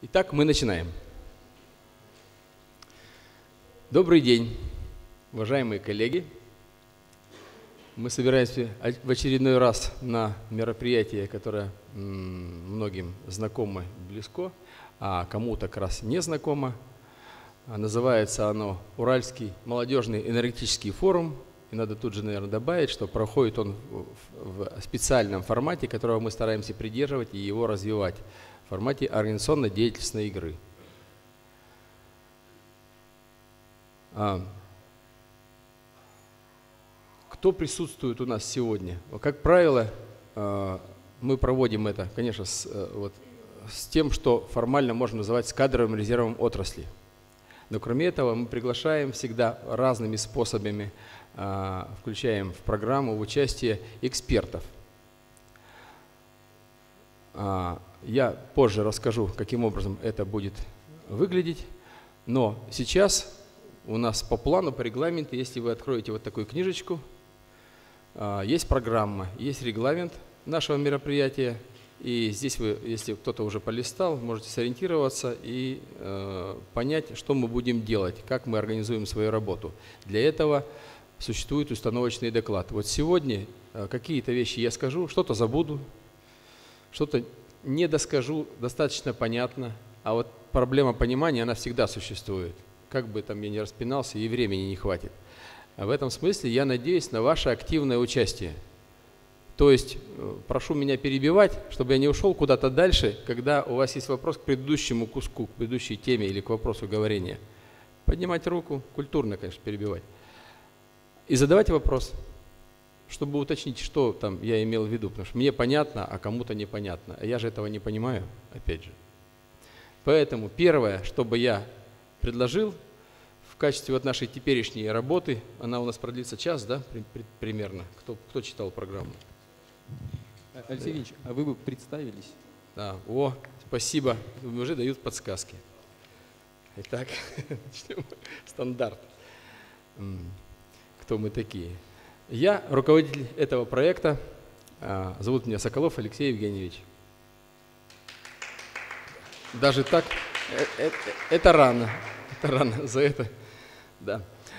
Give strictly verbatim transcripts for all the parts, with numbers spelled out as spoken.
Итак, мы начинаем. Добрый день, уважаемые коллеги. Мы собираемся в очередной раз на мероприятие, которое многим знакомо и близко, а кому-то как раз не знакомо. Называется оно «Уральский молодежный энергетический форум». И надо тут же, наверное, добавить, что проходит он в специальном формате, которого мы стараемся придерживать и его развивать, в формате организационно-деятельной игры. Кто присутствует у нас сегодня? Как правило, мы проводим это, конечно, с, вот, с тем, что формально можно называть кадровым резервом отрасли. Но кроме этого мы приглашаем всегда разными способами, включаем в программу в участие экспертов. Я позже расскажу, каким образом это будет выглядеть. Но сейчас у нас по плану, по регламенту, если вы откроете вот такую книжечку, есть программа, есть регламент нашего мероприятия. И здесь вы, если кто-то уже полистал, можете сориентироваться и э, понять, что мы будем делать, как мы организуем свою работу. Для этого существует установочный доклад. Вот сегодня э, какие-то вещи я скажу, что-то забуду, что-то не доскажу, достаточно понятно. А вот проблема понимания, она всегда существует. Как бы там я ни распинался, и времени не хватит. А в этом смысле я надеюсь на ваше активное участие. То есть прошу меня перебивать, чтобы я не ушел куда-то дальше, когда у вас есть вопрос к предыдущему куску, к предыдущей теме или к вопросу говорения. Поднимать руку, культурно, конечно, перебивать. И задавать вопрос, чтобы уточнить, что там я имел в виду, потому что мне понятно, а кому-то непонятно. А я же этого не понимаю, опять же. Поэтому первое, что бы я предложил в качестве вот нашей теперешней работы, она у нас продлится час, да, при, при, примерно. Кто, кто читал программу? Алексей Ильич, а вы бы представились? Да, о, спасибо, уже дают подсказки. Итак, начнем. Стандарт. Кто мы такие? Я руководитель этого проекта, зовут меня Соколов Алексей Евгеньевич. Даже так, это, это рано, это рано, за это, да.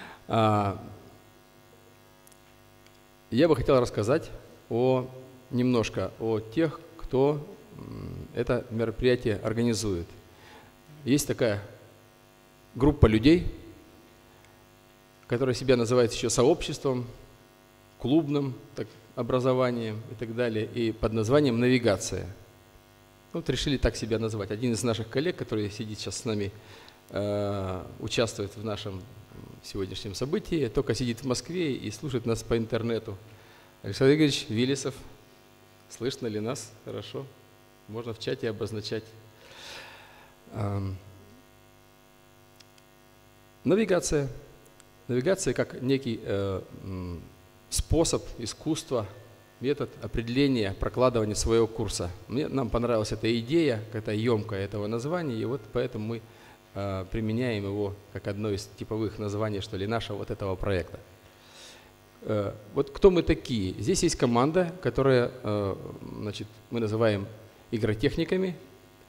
Я бы хотел рассказать о, немножко о тех, кто это мероприятие организует. Есть такая группа людей, которая себя называет еще сообществом, клубным так, образованием и так далее, и под названием «Навигация». Вот решили так себя назвать. Один из наших коллег, который сидит сейчас с нами, э, участвует в нашем сегодняшнем событии, только сидит в Москве и слушает нас по интернету. Александр Игоревич Вилесов, слышно ли нас? Хорошо. Можно в чате обозначать. Навигация. Навигация как некий э, способ, искусство, метод определения, прокладывания своего курса. Мне, нам понравилась эта идея, какая-то емкая этого названия, и вот поэтому мы э, применяем его как одно из типовых названий, что ли, нашего вот этого проекта. Вот кто мы такие? Здесь есть команда, которая, значит, мы называем игротехниками.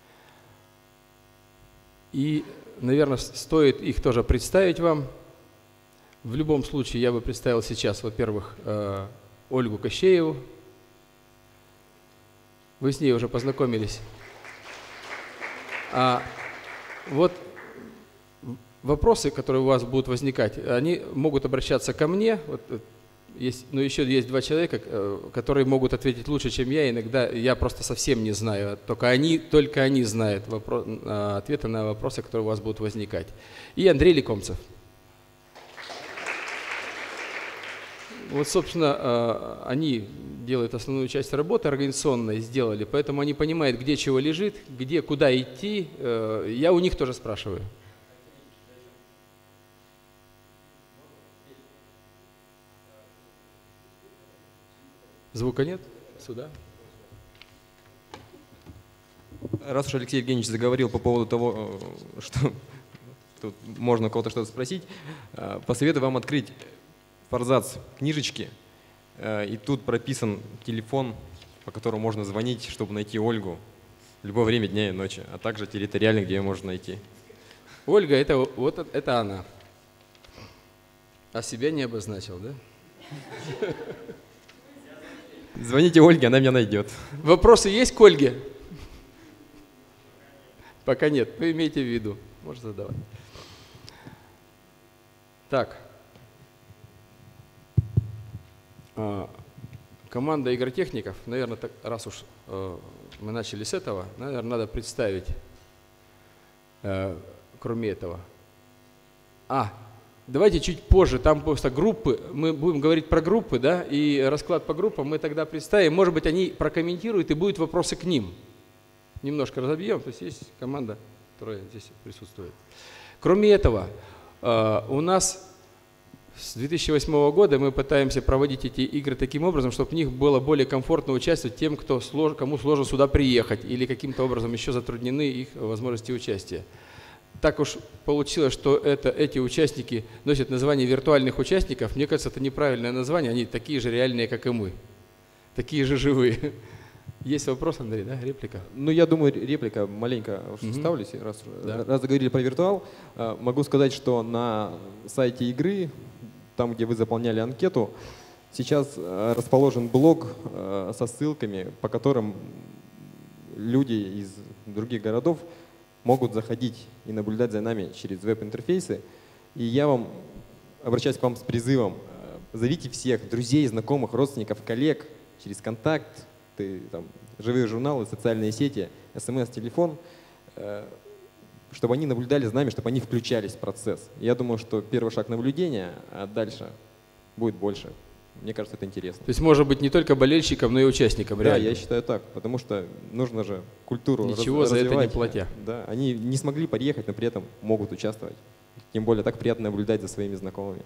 И, наверное, стоит их тоже представить вам. В любом случае, я бы представил сейчас, во-первых, Ольгу Кощееву. Вы с ней уже познакомились. А вот вопросы, которые у вас будут возникать, они могут обращаться ко мне. Вот, есть, но еще есть два человека, которые могут ответить лучше, чем я. Иногда я просто совсем не знаю. Только они, только они знают вопрос, ответы на вопросы, которые у вас будут возникать. И Андрей Лекомцев. Вот, собственно, они делают основную часть работы организационной, сделали, поэтому они понимают, где чего лежит, где, куда идти. Я у них тоже спрашиваю. Звука нет? Сюда. Раз уж Алексей Евгеньевич заговорил по поводу того, что тут можно у кого-то что-то спросить, посоветую вам открыть форзац книжечки, и тут прописан телефон, по которому можно звонить, чтобы найти Ольгу. в любое время дня и ночи, а также территориально, где ее можно найти. Ольга, это вот это она. А себя не обозначил, да? Звоните Ольге, она меня найдет. Вопросы есть к Ольге? Пока нет. Вы имейте в виду. Можно задавать. Так. Команда игротехников, наверное, так, раз уж э, мы начали с этого, наверное, надо представить, э, кроме этого. А, давайте чуть позже, там просто группы, мы будем говорить про группы, да, и расклад по группам мы тогда представим, может быть, они прокомментируют и будут вопросы к ним. Немножко разобьем, то есть есть команда, которая здесь присутствует. Кроме этого, э, у нас с две тысячи восьмого года мы пытаемся проводить эти игры таким образом, чтобы в них было более комфортно участвовать тем, кто слож, кому сложно сюда приехать или каким-то образом еще затруднены их возможности участия. Так уж получилось, что это, эти участники носят название виртуальных участников. Мне кажется, это неправильное название, они такие же реальные, как и мы, такие же живые. Есть вопрос, Андрей, да? Реплика? Ну, я думаю, реплика маленько угу. вставлюсь, раз, да. раз заговорили про виртуал. Могу сказать, что на сайте игры, там, где вы заполняли анкету, сейчас расположен блог со ссылками, по которым люди из других городов могут заходить и наблюдать за нами через веб-интерфейсы. И я вам обращаюсь к вам с призывом: зовите всех, друзей, знакомых, родственников, коллег через контакт, там, живые журналы, социальные сети, смс, телефон, чтобы они наблюдали за нами, чтобы они включались в процесс. Я думаю, что первый шаг наблюдения, а дальше будет больше. Мне кажется, это интересно. То есть может быть не только болельщиком, но и участником, да, реально? Да, я считаю так, потому что нужно же культуру Ничего раз, за развивать. это не платя. Да, они не смогли приехать, но при этом могут участвовать. Тем более так приятно наблюдать за своими знакомыми.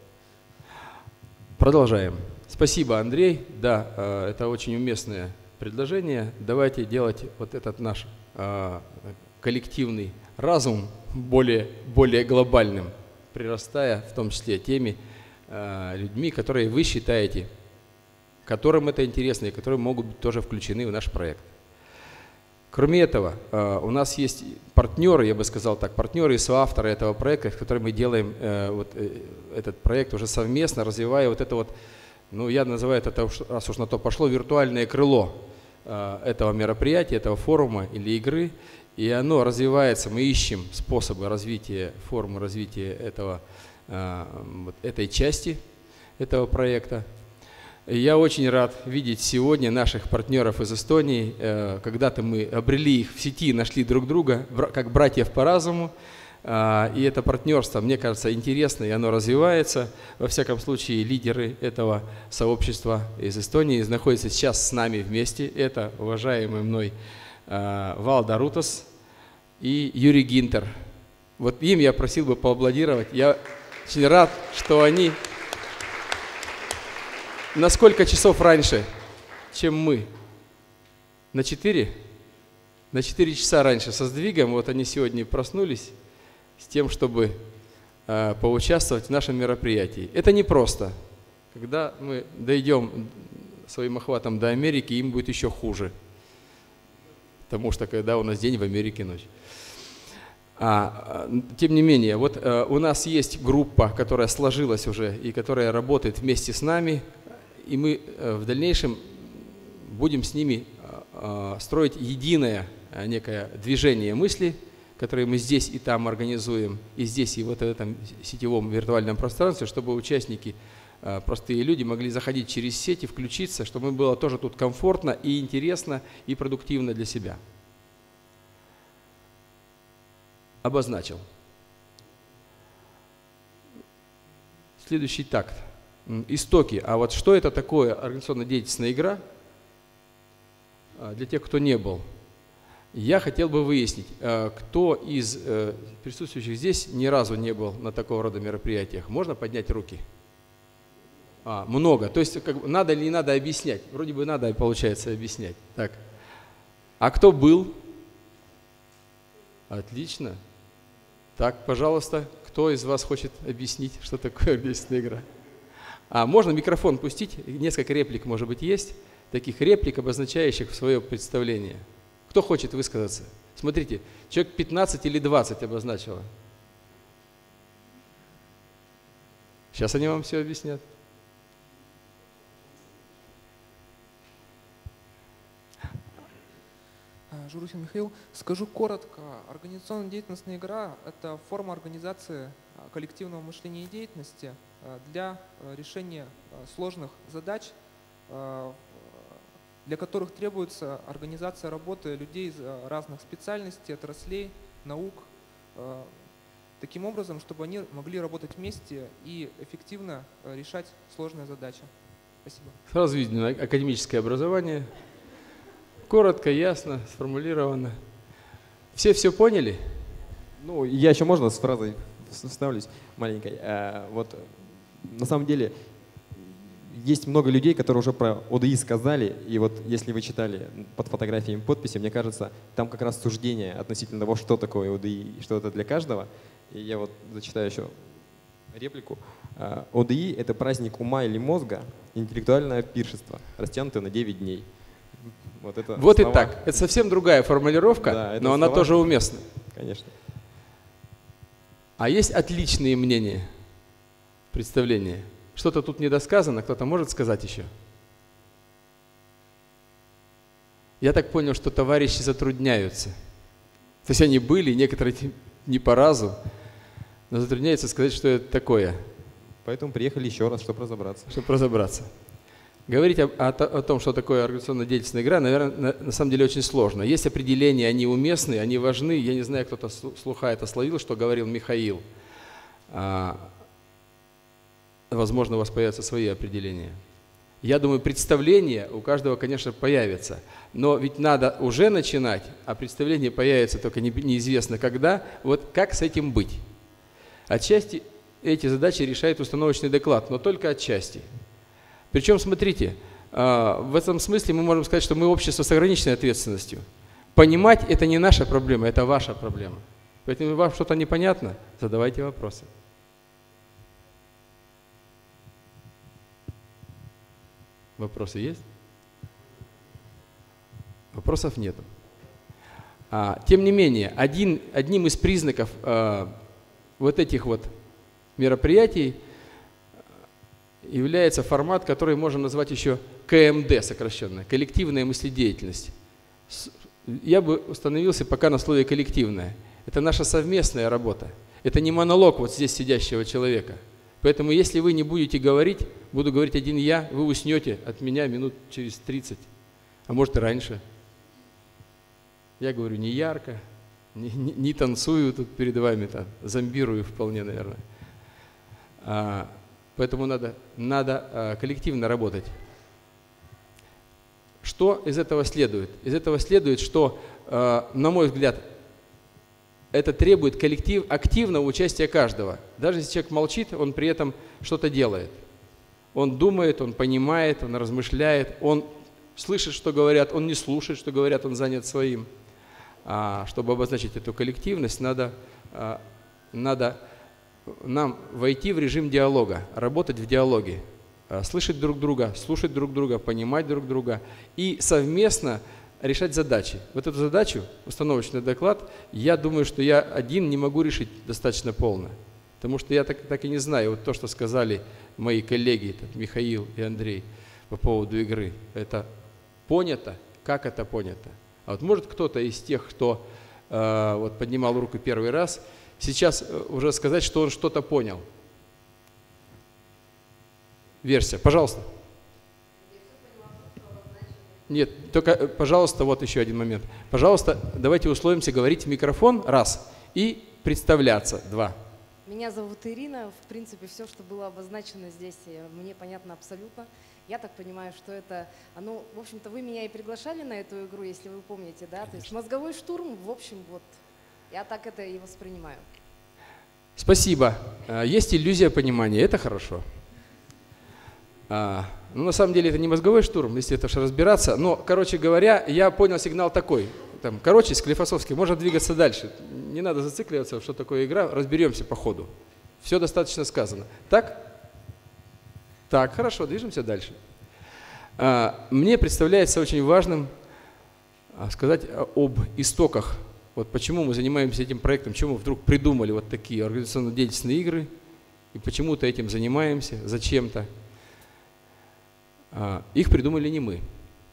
Продолжаем. Спасибо, Андрей. Да, это очень уместное предложение. Давайте делать вот этот наш коллективный разум более, более глобальным, прирастая в том числе теми э, людьми, которые вы считаете, которым это интересно и которые могут быть тоже включены в наш проект. Кроме этого, э, у нас есть партнеры, я бы сказал так, партнеры и соавторы этого проекта, с которыми мы делаем э, вот, э, этот проект уже совместно, развивая вот это вот, ну я называю это, раз уж на то пошло, виртуальное крыло э, этого мероприятия, этого форума или игры. И оно развивается, мы ищем способы развития, формы развития этого, вот этой части этого проекта. И я очень рад видеть сегодня наших партнеров из Эстонии. Когда-то мы обрели их в сети, нашли друг друга, как братьев по разуму. И это партнерство, мне кажется, интересно, и оно развивается. Во всяком случае, лидеры этого сообщества из Эстонии находятся сейчас с нами вместе. Это уважаемый мной Валда Рутас и Юрий Гинтер. Вот им я просил бы поаплодировать. Я очень рад, что они на сколько часов раньше, чем мы? На четыре? На четыре часа раньше со сдвигом. Вот они сегодня проснулись с тем, чтобы э, поучаствовать в нашем мероприятии. Это непросто. Когда мы дойдем своим охватом до Америки, им будет еще хуже. Потому что когда у нас день, в Америке ночь. А, тем не менее, вот а, у нас есть группа, которая сложилась уже и которая работает вместе с нами. И мы а, в дальнейшем будем с ними а, строить единое а, некое движение мысли, которое мы здесь и там организуем, и здесь, и вот в этом сетевом виртуальном пространстве, чтобы участники, а, простые люди, могли заходить через сеть и включиться, чтобы им было тоже тут комфортно и интересно, и продуктивно для себя. Обозначил. Следующий такт. Истоки. А вот что это такое организационно-деятельная игра? Для тех, кто не был. Я хотел бы выяснить, кто из присутствующих здесь ни разу не был на такого рода мероприятиях. Можно поднять руки? А, много. То есть как, надо или не надо объяснять? Вроде бы надо, получается, объяснять. Так. А кто был? Отлично. Так, пожалуйста, кто из вас хочет объяснить, что такое организационная игра? А можно микрофон пустить? Несколько реплик, может быть, есть? Таких реплик, обозначающих свое представление. Кто хочет высказаться? Смотрите, человек пятнадцать или двадцать обозначило. Сейчас они вам все объяснят. Журухин Михаил. Скажу коротко. Организационно-деятельностная игра – это форма организации коллективного мышления и деятельности для решения сложных задач, для которых требуется организация работы людей из разных специальностей, отраслей, наук, таким образом, чтобы они могли работать вместе и эффективно решать сложные задачи. Спасибо. Сразу видно академическое образование. Коротко, ясно, сформулировано. Все все поняли? Ну, я еще можно с фразой вставлюсь маленькой. А, вот на самом деле есть много людей, которые уже про ОДИ сказали, и вот если вы читали под фотографиями подписи, мне кажется, там как раз суждение относительно того, что такое ОДИ и что это для каждого. И я вот зачитаю еще реплику. ОДИ – это праздник ума или мозга, интеллектуальное пиршество, растянутое на девять дней. Вот, это вот слова. И так. Это совсем другая формулировка, да, но она слова, тоже уместна. Конечно. А есть отличные мнения, представления? Что-то тут недосказано, кто-то может сказать еще? Я так понял, что товарищи затрудняются. То есть они были, некоторые не по разу, но затрудняются сказать, что это такое. Поэтому приехали еще раз, чтобы разобраться. Чтобы разобраться. Говорить о, о, о том, что такое организационно-деятельностная игра, наверное, на, на самом деле очень сложно. Есть определения, они уместны, они важны. Я не знаю, кто-то слуха это словил, что говорил Михаил. А, возможно, у вас появятся свои определения. Я думаю, представление у каждого, конечно, появится. Но ведь надо уже начинать, а представление появится только не, неизвестно когда. Вот как с этим быть? Отчасти эти задачи решает установочный доклад, но только отчасти. Причем, смотрите, в этом смысле мы можем сказать, что мы общество с ограниченной ответственностью. Понимать – это не наша проблема, это ваша проблема. Поэтому вам что-то непонятно, задавайте вопросы. Вопросы есть? Вопросов нет. А, тем не менее, один, одним из признаков а, вот этих вот мероприятий является формат, который можно назвать еще КМД сокращенно, коллективная мыследеятельность. Я бы остановился пока на слове коллективная. Это наша совместная работа. Это не монолог вот здесь сидящего человека. Поэтому если вы не будете говорить, буду говорить один я, вы уснете от меня минут через тридцать, а может и раньше. Я говорю не ярко, не, не, не танцую тут перед вами, там, зомбирую вполне, наверное. А, поэтому надо, надо а, коллективно работать. Что из этого следует? Из этого следует, что, а, на мой взгляд, это требует коллектив, активного участия каждого. Даже если человек молчит, он при этом что-то делает. Он думает, он понимает, он размышляет, он слышит, что говорят, он не слушает, что говорят, он занят своим. А чтобы обозначить эту коллективность, надо, надо нам войти в режим диалога, работать в диалоге, слышать друг друга, слушать друг друга, понимать друг друга и совместно решать задачи. Вот эту задачу, установочный доклад, я думаю, что я один не могу решить достаточно полно. Потому что я так, так и не знаю, вот то, что сказали мои коллеги, Михаил и Андрей, по поводу игры. Это понято? Как это понято? А вот может кто-то из тех, кто э, вот поднимал руку первый раз, сейчас уже сказать, что он что-то понял? Версия. Пожалуйста. Нет, только, пожалуйста, вот еще один момент. Пожалуйста, давайте условимся говорить в микрофон, раз, и представляться, два. Меня зовут Ирина. В принципе, все, что было обозначено здесь, мне понятно абсолютно. Я так понимаю, что это, ну, в общем-то, вы меня и приглашали на эту игру, если вы помните, да? Конечно. То есть мозговой штурм, в общем, вот, я так это и воспринимаю. Спасибо. Есть иллюзия понимания, это хорошо. Ну, на самом деле, это не мозговой штурм, если это уж разбираться. Но, короче говоря, я понял сигнал такой. Там, короче, Склифосовский, можно двигаться дальше. Не надо зацикливаться, что такое игра, разберемся по ходу. Все достаточно сказано. Так? Так, хорошо, движемся дальше. Мне представляется очень важным сказать об истоках. Вот почему мы занимаемся этим проектом, почему мы вдруг придумали вот такие организационно-деятельные игры, и почему-то этим занимаемся, зачем-то. Их придумали не мы.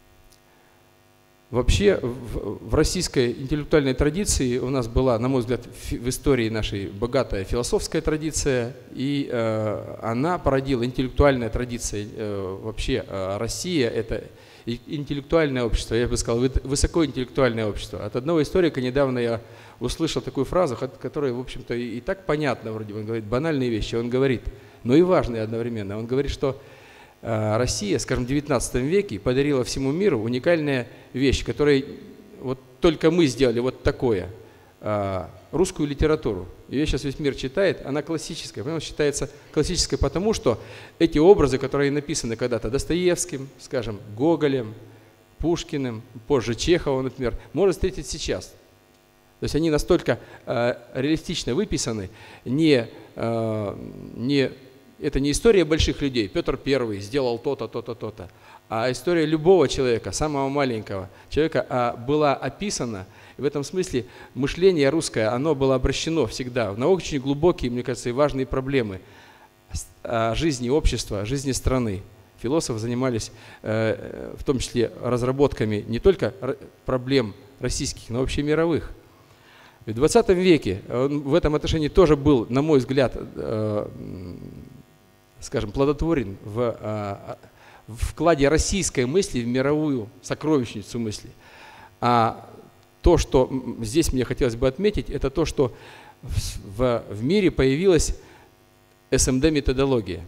Вообще в российской интеллектуальной традиции у нас была, на мой взгляд, в истории нашей богатая философская традиция, и она породила интеллектуальная традиция. Вообще Россия – это интеллектуальное общество, я бы сказал, высокоинтеллектуальное общество. От одного историка недавно я услышал такую фразу, которая, в общем-то, и так понятна вроде, он говорит банальные вещи, он говорит, но и важные одновременно. Он говорит, что Россия, скажем, в девятнадцатом веке подарила всему миру уникальная вещь, которую вот только мы сделали вот такое, русскую литературу. Ее сейчас весь мир читает, она классическая. Она считается классической потому, что эти образы, которые написаны когда-то Достоевским, скажем, Гоголем, Пушкиным, позже Чеховым, например, можно встретить сейчас. То есть они настолько э, реалистично выписаны, не, э, не, это не история больших людей, Петр Первый сделал то-то, то-то, то-то, а история любого человека, самого маленького человека а, была описана. И в этом смысле мышление русское, оно было обращено всегда на очень глубокие, мне кажется, и важные проблемы жизни общества, жизни страны. Философы занимались э, в том числе разработками не только проблем российских, но вообще мировых. В двадцатом веке он в этом отношении тоже был, на мой взгляд, э, скажем, плодотворен в, э, в вкладе российской мысли в мировую сокровищницу мысли. А то, что здесь мне хотелось бы отметить, это то, что в, в мире появилась эс эм дэ-методология.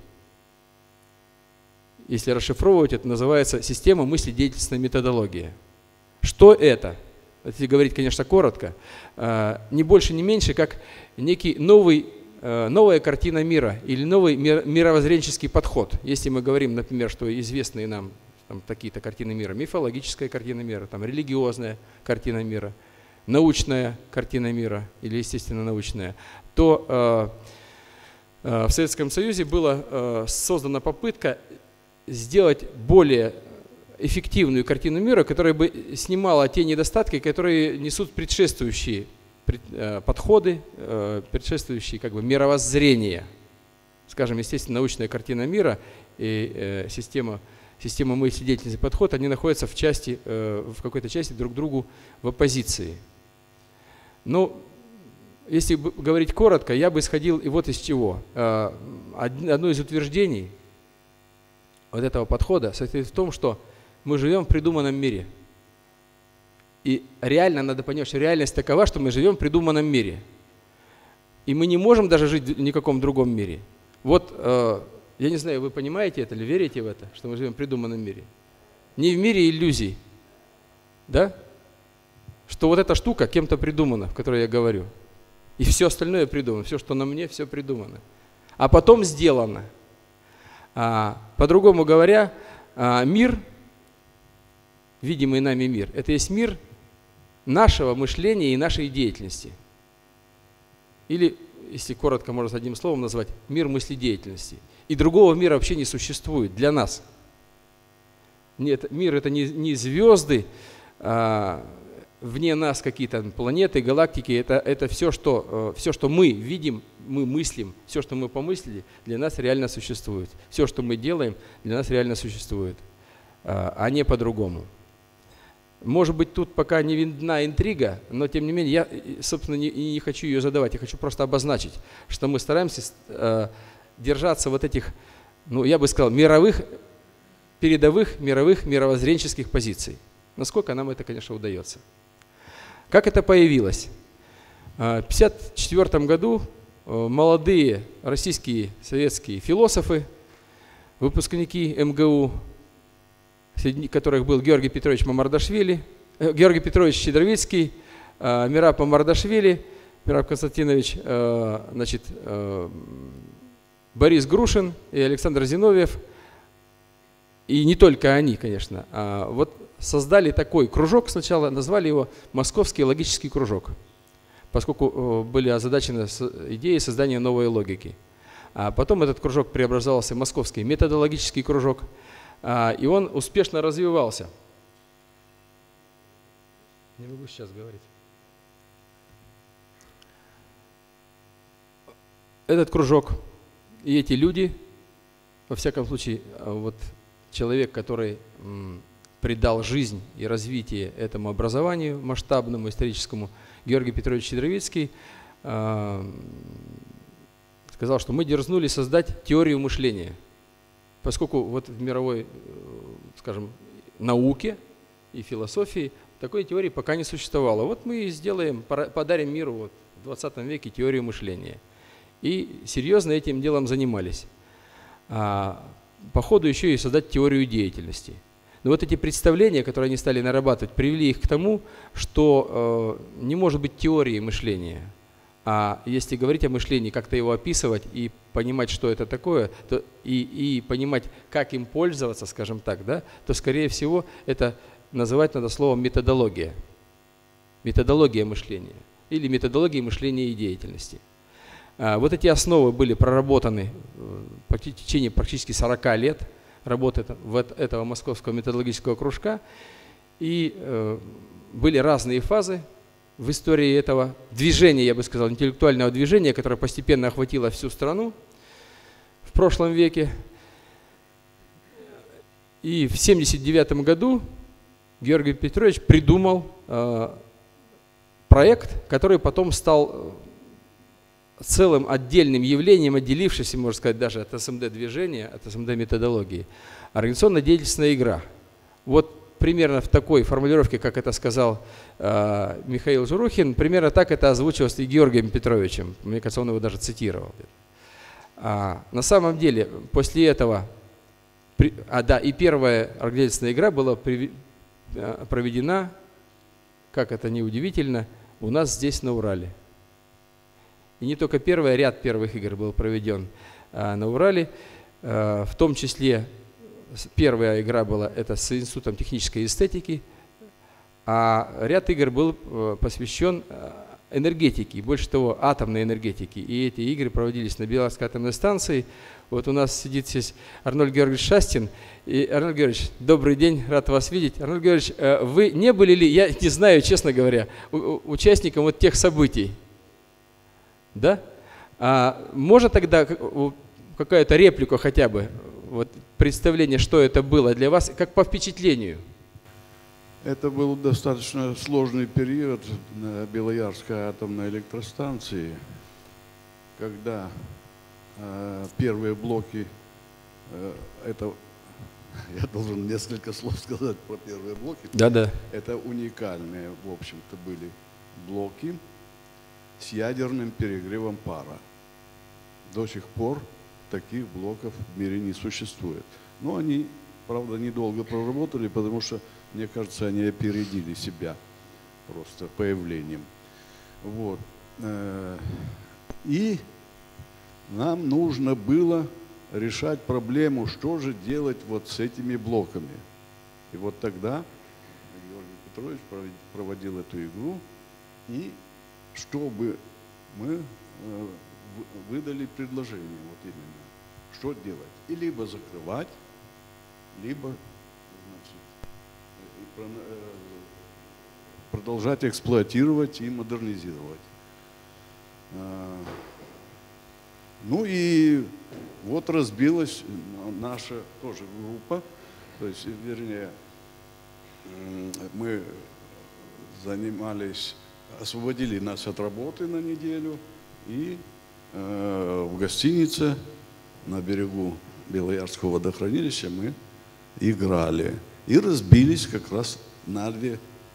Если расшифровывать, это называется система мыследеятельностной методологии. Что это? Если говорить, конечно, коротко, не больше, не меньше, как некий новый, новая картина мира или новый мировоззренческий подход. Если мы говорим, например, что известные нам такие-то картины мира, мифологическая картина мира, там, религиозная картина мира, научная картина мира или, естественно, научная, то э, э, в Советском Союзе была э, создана попытка сделать более эффективную картину мира, которая бы снимала те недостатки, которые несут предшествующие пред, э, подходы, э, предшествующие как бы мировоззрения. Скажем, естественно, научная картина мира и э, система Система мыследеятельности подход, они находятся в, части, в какой-то части друг к другу в оппозиции. Но если говорить коротко, я бы исходил и вот из чего. Одно из утверждений вот этого подхода состоит в том, что мы живем в придуманном мире. И реально надо понять, что реальность такова, что мы живем в придуманном мире. И мы не можем даже жить в никаком другом мире. Вот я не знаю, вы понимаете это или верите в это, что мы живем в придуманном мире? Не в мире иллюзий, да? Что вот эта штука кем-то придумана, в которой я говорю. И все остальное придумано, все, что на мне, все придумано. А потом сделано. А, по-другому говоря, а, мир, видимый нами мир, это есть мир нашего мышления и нашей деятельности. Или, если коротко, можно одним словом назвать, мир мыследеятельности. И другого мира вообще не существует для нас. Нет, мир – это не, не звезды, а, вне нас какие-то планеты, галактики. Это, это все, что, все, что мы видим, мы мыслим, все, что мы помыслили, для нас реально существует. Все, что мы делаем, для нас реально существует, а, а не по-другому. Может быть, тут пока не видна интрига, но тем не менее, я, собственно, не, не хочу ее задавать. Я хочу просто обозначить, что мы стараемся а, держаться вот этих, ну, я бы сказал, мировых, передовых мировых мировоззренческих позиций. Насколько нам это, конечно, удается. Как это появилось? В тысяча девятьсот пятьдесят четвёртом году молодые российские советские философы, выпускники эм гэ у, среди которых был Георгий Петрович Мамардашвили, Георгий Петрович Щедровицкий, Мераб Мамардашвили, Мераб Константинович, значит, Борис Грушин и Александр Зиновьев, и не только они, конечно, а вот создали такой кружок сначала, назвали его Московский логический кружок, поскольку были озадачены идеей создания новой логики. А потом этот кружок преобразовался в Московский методологический кружок, и он успешно развивался. Не могу сейчас говорить. Этот кружок и эти люди, во всяком случае, вот человек, который м, придал жизнь и развитие этому образованию масштабному, историческому, Георгий Петрович Щедровицкий, э, сказал, что мы дерзнули создать теорию мышления, поскольку вот в мировой, скажем, науке и философии такой теории пока не существовало. Вот мы и сделаем, подарим миру вот в двадцатом веке теорию мышления. И серьезно этим делом занимались. А по ходу еще и создать теорию деятельности. Но вот эти представления, которые они стали нарабатывать, привели их к тому, что э, не может быть теории мышления. А если говорить о мышлении, как-то его описывать и понимать, что это такое, то и, и понимать, как им пользоваться, скажем так, да, то, скорее всего, это называть надо словом методология. Методология мышления или методология мышления и деятельности. А, вот эти основы были проработаны в течение практически сорока лет работы этого московского методологического кружка. И э, были разные фазы в истории этого движения, я бы сказал, интеллектуального движения, которое постепенно охватило всю страну в прошлом веке. И в семьдесят девятом году Георгий Петрович придумал э, проект, который потом стал целым отдельным явлением, отделившимся, можно сказать, даже от эс эм дэ-движения, от эс эм дэ-методологии, организационно-деятельственная игра. Вот примерно в такой формулировке, как это сказал э, Михаил Журухин, примерно так это озвучивалось и Георгием Петровичем. Мне кажется, он его даже цитировал. А, на самом деле, после этого, при, а да, и первая организационная игра была при, проведена, как это ни удивительно, у нас здесь на Урале. И не только первый, а ряд первых игр был проведен а, на Урале, а, в том числе первая игра была это с Институтом технической эстетики, а ряд игр был посвящен энергетике, больше того, атомной энергетике. И эти игры проводились на Белорусской атомной станции. Вот у нас сидит здесь Арнольд Георгиевич Шастин. И, Арнольд Георгиевич, добрый день, рад вас видеть. Арнольд Георгиевич, вы не были ли, я не знаю, честно говоря, участником вот тех событий? Да? А может тогда какая-то реплика хотя бы, вот представление, что это было для вас, как по впечатлению? Это был достаточно сложный период на Белоярской атомной электростанции, когда э, первые блоки, э, это, я должен несколько слов сказать про первые блоки. Да-да. Это уникальные, в общем-то, были блоки с ядерным перегревом пара. До сих пор таких блоков в мире не существует. Но они, правда, недолго проработали, потому что, мне кажется, они опередили себя просто появлением. Вот. И нам нужно было решать проблему, что же делать вот с этими блоками. И вот тогда Георгий Петрович проводил эту игру, и чтобы мы выдали предложение, вот именно, что делать. И либо закрывать, либо значит, продолжать эксплуатировать и модернизировать. Ну и вот разбилась наша тоже группа, то есть, вернее, мы занимались, освободили нас от работы на неделю и э, в гостинице на берегу Белоярского водохранилища мы играли и разбились как раз на две.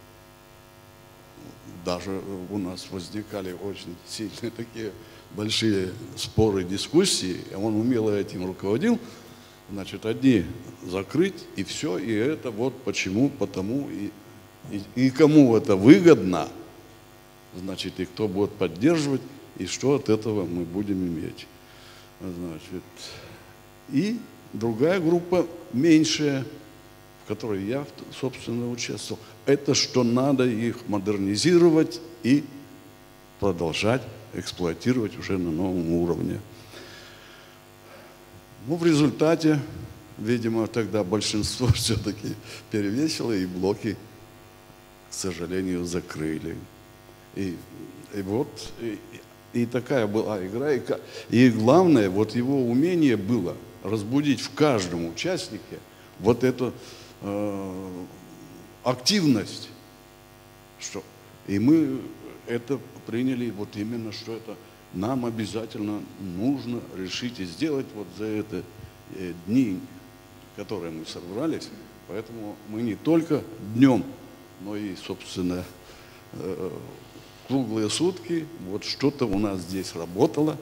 Даже у нас возникали очень сильные такие большие споры, дискуссии, он умело этим руководил. Значит, одни закрыть и все, и это вот почему, потому, и, и, и кому это выгодно, значит, и кто будет поддерживать, и что от этого мы будем иметь. Значит, и другая группа, меньшая, в которой я, собственно, участвовал, это что надо их модернизировать и продолжать эксплуатировать уже на новом уровне. Ну, в результате, видимо, тогда большинство все-таки перевесило, и блоки, к сожалению, закрыли. И, и вот и, и такая была игра. И, и главное, вот его умение было разбудить в каждом участнике вот эту э, активность. Что, и мы это приняли вот именно, что это нам обязательно нужно решить и сделать вот за это э, дни, которые мы собрались. Поэтому мы не только днем, но и, собственно, э, круглые сутки, вот что-то у нас здесь работало.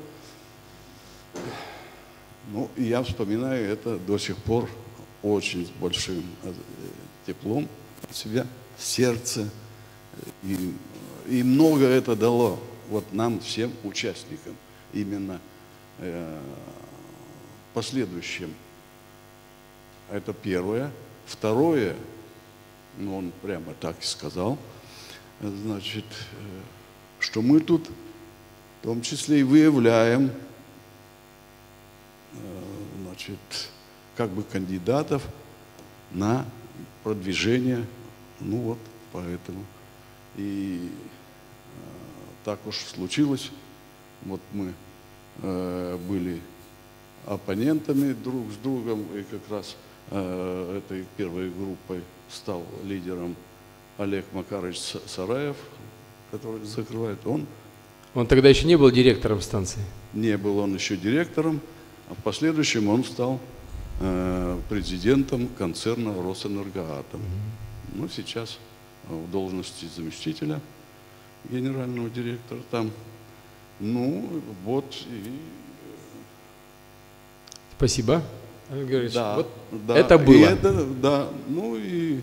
Ну, и я вспоминаю это до сих пор очень с большим теплом от себя, в сердце. И, и много это дало вот нам, всем участникам, именно э, последующим. Это первое. Второе, ну, он прямо так и сказал, значит, что мы тут в том числе и выявляем, значит, как бы кандидатов на продвижение, ну вот, поэтому. И так уж случилось, вот мы э, были оппонентами друг с другом, и как раз э, этой первой группой стал лидером Олег Макарович Сараев, который закрывает. Он, он тогда еще не был директором станции? Не был он еще директором, а в последующем он стал э, президентом концерна Росэнергоатом. Mm-hmm. Ну, сейчас в должности заместителя генерального директора там. Ну, вот и... Спасибо, Олег Георгиевич. Да, вот да, это было. Это, да, ну и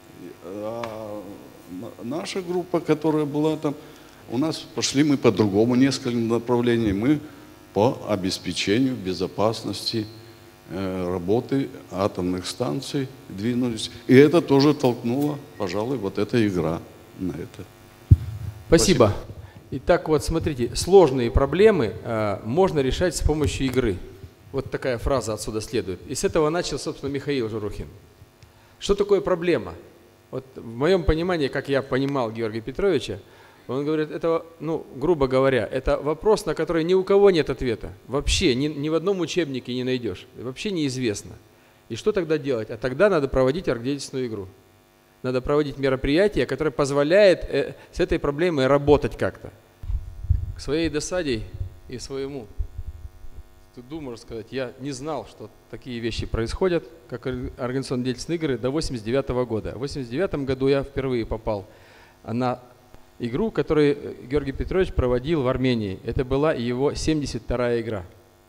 а, наша группа, которая была там, у нас пошли мы по другому несколько направлений. Мы по обеспечению безопасности э, работы атомных станций двинулись. И это тоже толкнуло, пожалуй, вот эта игра на это. Спасибо. Спасибо. Итак, вот смотрите, сложные проблемы э, можно решать с помощью игры. Вот такая фраза отсюда следует. И с этого начал, собственно, Михаил Журухин. Что такое проблема? Вот в моем понимании, как я понимал Георгия Петровича, он говорит, это, ну, грубо говоря, это вопрос, на который ни у кого нет ответа. Вообще, ни, ни в одном учебнике не найдешь. Вообще неизвестно. И что тогда делать? А тогда надо проводить оргдеятельную игру. Надо проводить мероприятие, которое позволяет э, с этой проблемой работать как-то. К своей досаде и своему стыду, можно сказать, я не знал, что такие вещи происходят, как организационно-деятельные игры, до восемьдесят девятого года. В восемьдесят девятом году я впервые попал на игру, которую Георгий Петрович проводил в Армении. Это была его семьдесят вторая игра.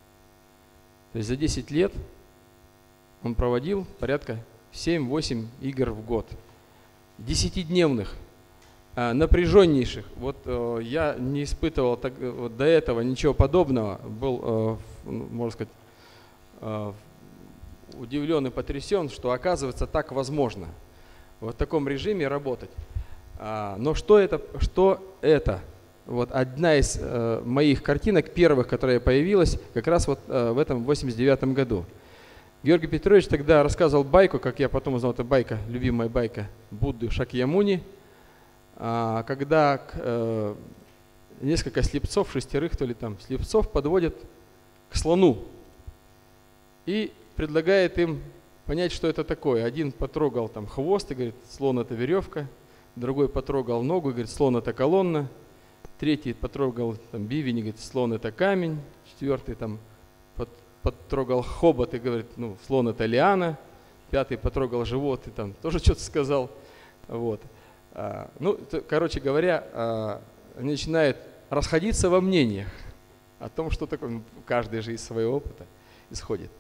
То есть за десять лет он проводил порядка семь-восемь игр в год. Десятидневных, напряженнейших. Вот э, я не испытывал так, вот до этого ничего подобного. Был, э, можно сказать, э, удивлен и потрясен, что оказывается так возможно вот в таком режиме работать. А, но что это? Что это? Вот одна из э, моих картинок, первых, которая появилась, как раз вот э, в этом восемьдесят девятом году. Георгий Петрович тогда рассказывал байку, как я потом узнал, это байка, любимая байка Будды Шакьямуни, когда э, несколько слепцов, шестерых то ли там слепцов подводят к слону и предлагает им понять, что это такое. Один потрогал там хвост и говорит, слон это веревка, другой потрогал ногу и говорит, слон это колонна, третий потрогал там бивень и говорит, слон это камень, четвертый там потрогал хобот и говорит, ну, слон это лиана, пятый потрогал живот и там тоже что-то сказал. Вот. А, ну, то, короче говоря, а, начинает расходиться во мнениях о том, что такое, ну, каждый же из своего опыта исходит.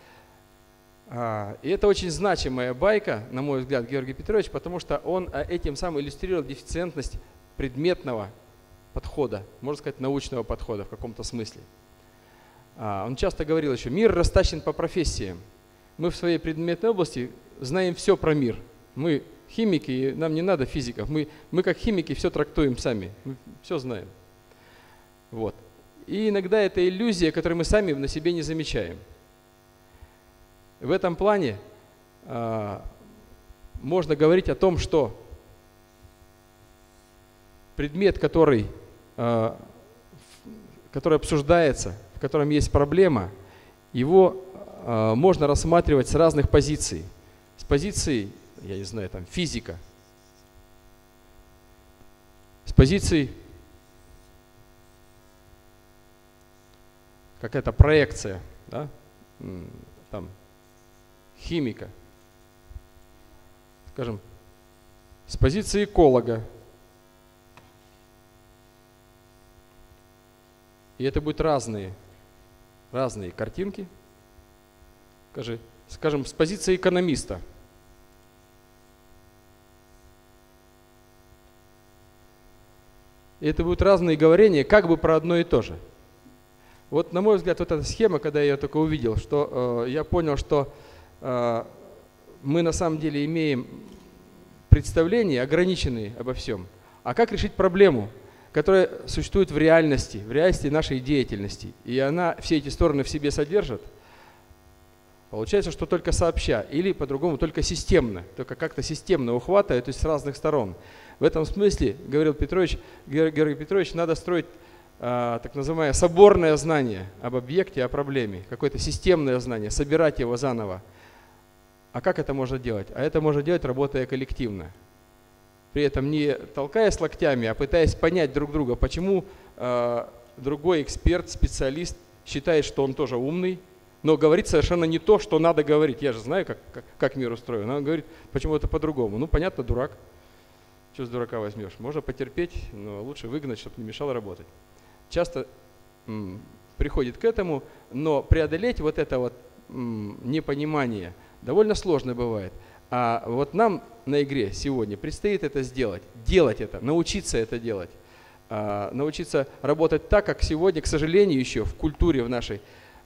А, и это очень значимая байка, на мой взгляд, Георгий Петрович, потому что он этим самым иллюстрировал дефициентность предметного подхода, можно сказать, научного подхода в каком-то смысле. Он часто говорил еще, мир растащен по профессиям. Мы в своей предметной области знаем все про мир. Мы химики, и нам не надо физиков. Мы, мы как химики все трактуем сами, мы все знаем. Вот. И иногда это иллюзия, которую мы сами на себе не замечаем. В этом плане а, можно говорить о том, что предмет, который, э, который обсуждается, в котором есть проблема, его э, можно рассматривать с разных позиций. С позиции, я не знаю, там, физика, с позиции какая-то проекция, да, там, химика, скажем, с позиции эколога. И это будут разные, разные картинки. Скажи, скажем, с позиции экономиста. И это будут разные говорения, как бы про одно и то же. Вот, на мой взгляд, вот эта схема, когда я ее только увидел, что э, я понял, что э, мы на самом деле имеем представления ограниченные обо всем. А как решить проблему, которая существует в реальности, в реальности нашей деятельности, и она все эти стороны в себе содержит? Получается, что только сообща, или по-другому только системно, только как-то системно ухватывая, то есть с разных сторон. В этом смысле, говорил Петрович, Георгий Петрович, надо строить а, так называемое соборное знание об объекте, о проблеме, какое-то системное знание, собирать его заново. А как это можно делать? А это можно делать, работая коллективно. При этом не толкаясь локтями, а пытаясь понять друг друга, почему а, другой эксперт, специалист считает, что он тоже умный, но говорит совершенно не то, что надо говорить. Я же знаю, как, как, как мир устроен. Он говорит, почему это по-другому. Ну, понятно, дурак. Что с дурака возьмешь? Можно потерпеть, но лучше выгнать, чтобы не мешало работать. Часто м, приходит к этому, но преодолеть вот это вот м, непонимание довольно сложно бывает. А вот нам на игре сегодня предстоит это сделать, делать это, научиться это делать. А, научиться работать так, как сегодня, к сожалению, еще в культуре в нашей,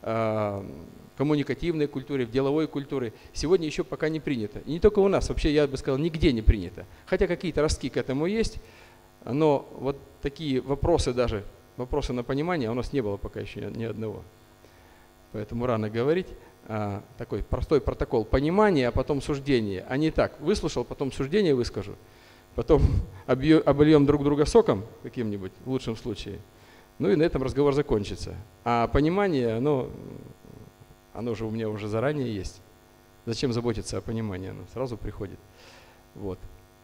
коммуникативной культуре, в деловой культуре, сегодня еще пока не принято. И не только у нас, вообще, я бы сказал, нигде не принято. Хотя какие-то ростки к этому есть, но вот такие вопросы даже, вопросы на понимание у нас не было пока еще ни одного. Поэтому рано говорить. А, такой простой протокол понимания, а потом суждение. А не так, выслушал, потом суждение выскажу, потом обольем друг друга соком каким-нибудь, в лучшем случае. Ну и на этом разговор закончится. А понимание, оно, оно же у меня уже заранее есть. Зачем заботиться о понимании? Оно сразу приходит. Вот.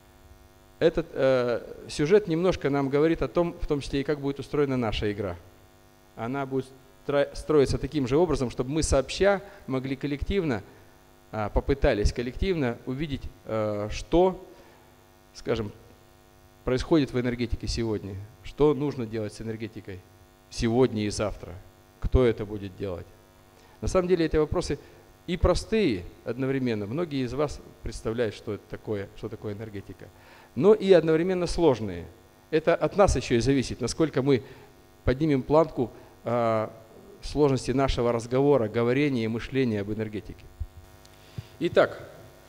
Этот э, сюжет немножко нам говорит о том, в том числе и как будет устроена наша игра. Она будет строиться таким же образом, чтобы мы сообща могли коллективно, э, попытались коллективно увидеть, э, что, скажем, происходит в энергетике сегодня, что нужно делать с энергетикой сегодня и завтра, кто это будет делать. На самом деле эти вопросы и простые одновременно, многие из вас представляют, что это такое, что такое энергетика, но и одновременно сложные. Это от нас еще и зависит, насколько мы поднимем планку э, сложности нашего разговора, говорения и мышления об энергетике. Итак,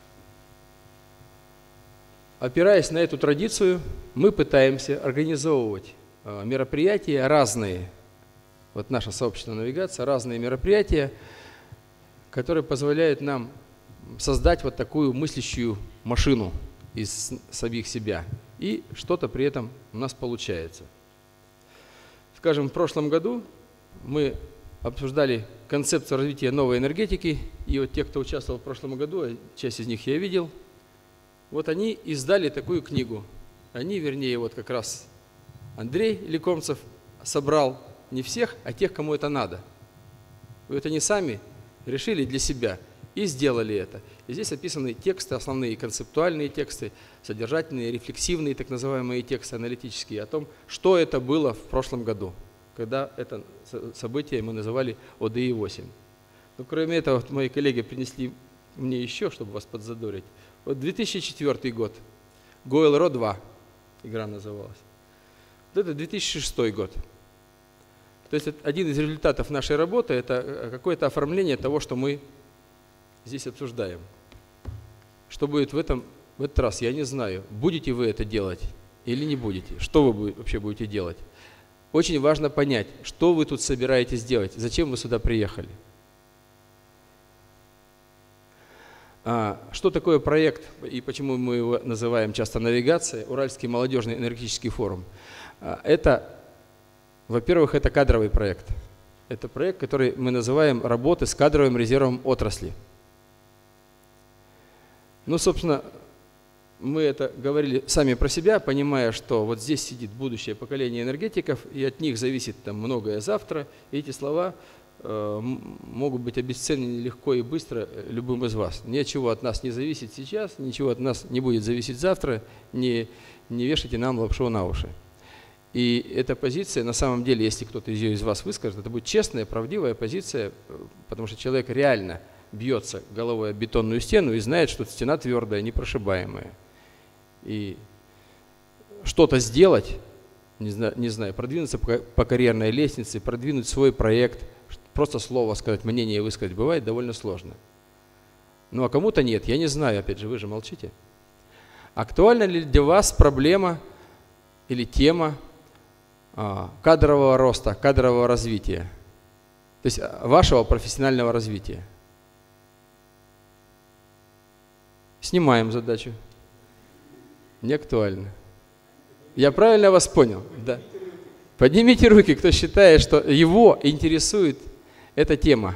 опираясь на эту традицию, мы пытаемся организовывать мероприятия разные, вот наше сообщество навигация, разные мероприятия, которые позволяют нам создать вот такую мыслящую машину из самих себя. И что-то при этом у нас получается. Скажем, в прошлом году мы обсуждали концепцию развития новой энергетики, и вот те, кто участвовал в прошлом году, часть из них я видел, вот они издали такую книгу. Они, вернее, вот как раз Андрей Лекомцев собрал не всех, а тех, кому это надо. И вот они сами решили для себя и сделали это. И здесь описаны тексты, основные концептуальные тексты, содержательные, рефлексивные, так называемые тексты аналитические, о том, что это было в прошлом году, когда это событие мы называли О Д И восемь. Но кроме этого, вот мои коллеги принесли мне еще, чтобы вас подзадорить. Вот две тысячи четвёртый год, Го Эл Ро два, игра называлась. Вот это две тысячи шестой год. То есть один из результатов нашей работы – это какое-то оформление того, что мы здесь обсуждаем. Что будет в, этом, в этот раз, я не знаю. Будете вы это делать или не будете? Что вы вообще будете делать? Очень важно понять, что вы тут собираетесь делать, зачем вы сюда приехали. Что такое проект и почему мы его называем часто навигация, Уральский молодежный энергетический форум? Это, во-первых, это кадровый проект. Это проект, который мы называем работы с кадровым резервом отрасли. Ну, собственно, мы это говорили сами про себя, понимая, что вот здесь сидит будущее поколение энергетиков, и от них зависит там многое завтра, и эти слова э, могут быть обесценены легко и быстро любым из вас. Ничего от нас не зависит сейчас, ничего от нас не будет зависеть завтра, не, не вешайте нам лапшу на уши. И эта позиция, на самом деле, если кто-то из, из вас выскажет, это будет честная, правдивая позиция, потому что человек реально бьется головой о бетонную стену и знает, что стена твердая, непрошибаемая. И что-то сделать, не знаю, не знаю, продвинуться по, по карьерной лестнице, продвинуть свой проект, просто слово сказать, мнение высказать, бывает довольно сложно. Ну а кому-то нет, я не знаю, опять же, вы же молчите. Актуальна ли для вас проблема или тема а, кадрового роста, кадрового развития, то есть вашего профессионального развития? Снимаем задачу. Не актуально. Я правильно вас понял? Да. Поднимите руки, кто считает, что его интересует эта тема.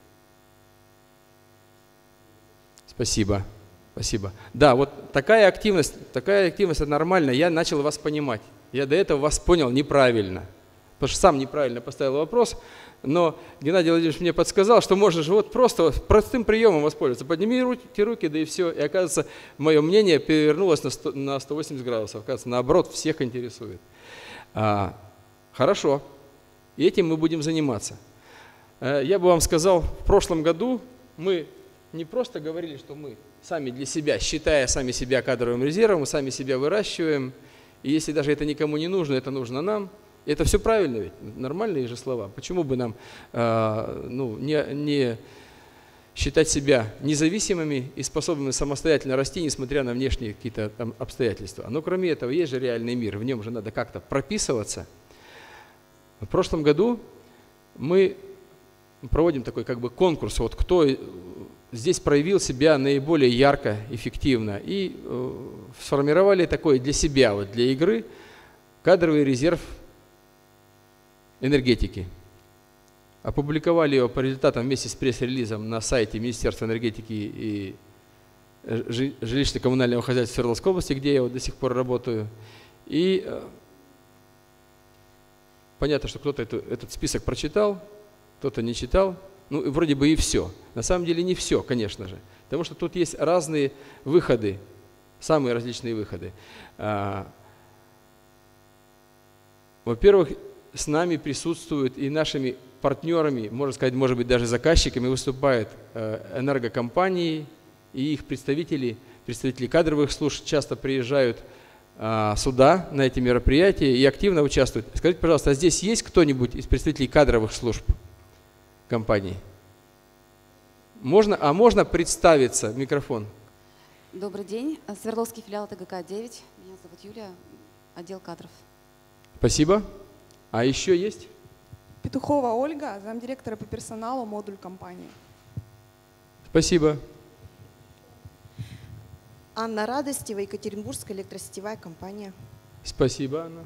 Спасибо. Спасибо. Да, вот такая активность, такая активность, это нормально. Я начал вас понимать. Я до этого вас понял неправильно. Потому что сам неправильно поставил вопрос. Но Геннадий Владимирович мне подсказал, что можно же вот просто простым приемом воспользоваться. Поднимите руки, да и все. И оказывается, мое мнение перевернулось на, сто, на сто восемьдесят градусов. Оказывается, наоборот, всех интересует. А, хорошо. И этим мы будем заниматься. А, я бы вам сказал, в прошлом году мы не просто говорили, что мы сами для себя, считая сами себя кадровым резервом, мы сами себя выращиваем. И если даже это никому не нужно, это нужно нам. Это все правильно ведь, нормальные же слова. Почему бы нам э, ну, не, не считать себя независимыми и способными самостоятельно расти, несмотря на внешние какие-то там обстоятельства? Но кроме этого, есть же реальный мир, в нем же надо как-то прописываться. В прошлом году мы проводим такой как бы конкурс, вот кто здесь проявил себя наиболее ярко, эффективно, и э, сформировали такой для себя, вот для игры, кадровый резерв энергетики. Опубликовали его по результатам вместе с пресс-релизом на сайте Министерства энергетики и жилищно-коммунального хозяйства Свердловской области, где я вот до сих пор работаю. И понятно, что кто-то это, этот список прочитал, кто-то не читал. Ну, и вроде бы и все. На самом деле не все, конечно же. Потому что тут есть разные выходы, самые различные выходы. Во-первых, с нами присутствуют и нашими партнерами, можно сказать, может быть, даже заказчиками выступают энергокомпании и их представители, представители кадровых служб часто приезжают а, сюда, на эти мероприятия и активно участвуют. Скажите, пожалуйста, а здесь есть кто-нибудь из представителей кадровых служб компаний? Можно, а можно представиться? Микрофон. Добрый день. Свердловский филиал ТГК девять. Меня зовут Юлия, отдел кадров. Спасибо. А еще есть? Петухова Ольга, замдиректора по персоналу, модуль компании. Спасибо. Анна Радостева, Екатеринбургская электросетевая компания. Спасибо, Анна.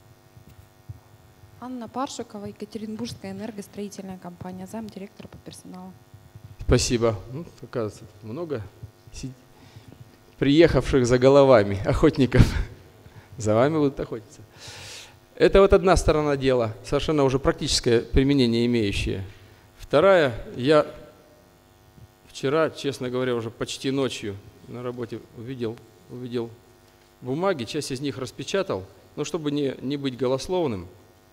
Анна Паршикова, Екатеринбургская энергостроительная компания, замдиректора по персоналу. Спасибо. Ну, оказывается, много приехавших за головами охотников. За вами будут охотиться. Это вот одна сторона дела, совершенно уже практическое применение имеющее. Вторая, я вчера, честно говоря, уже почти ночью на работе увидел, увидел бумаги, часть из них распечатал, но чтобы не, не быть голословным.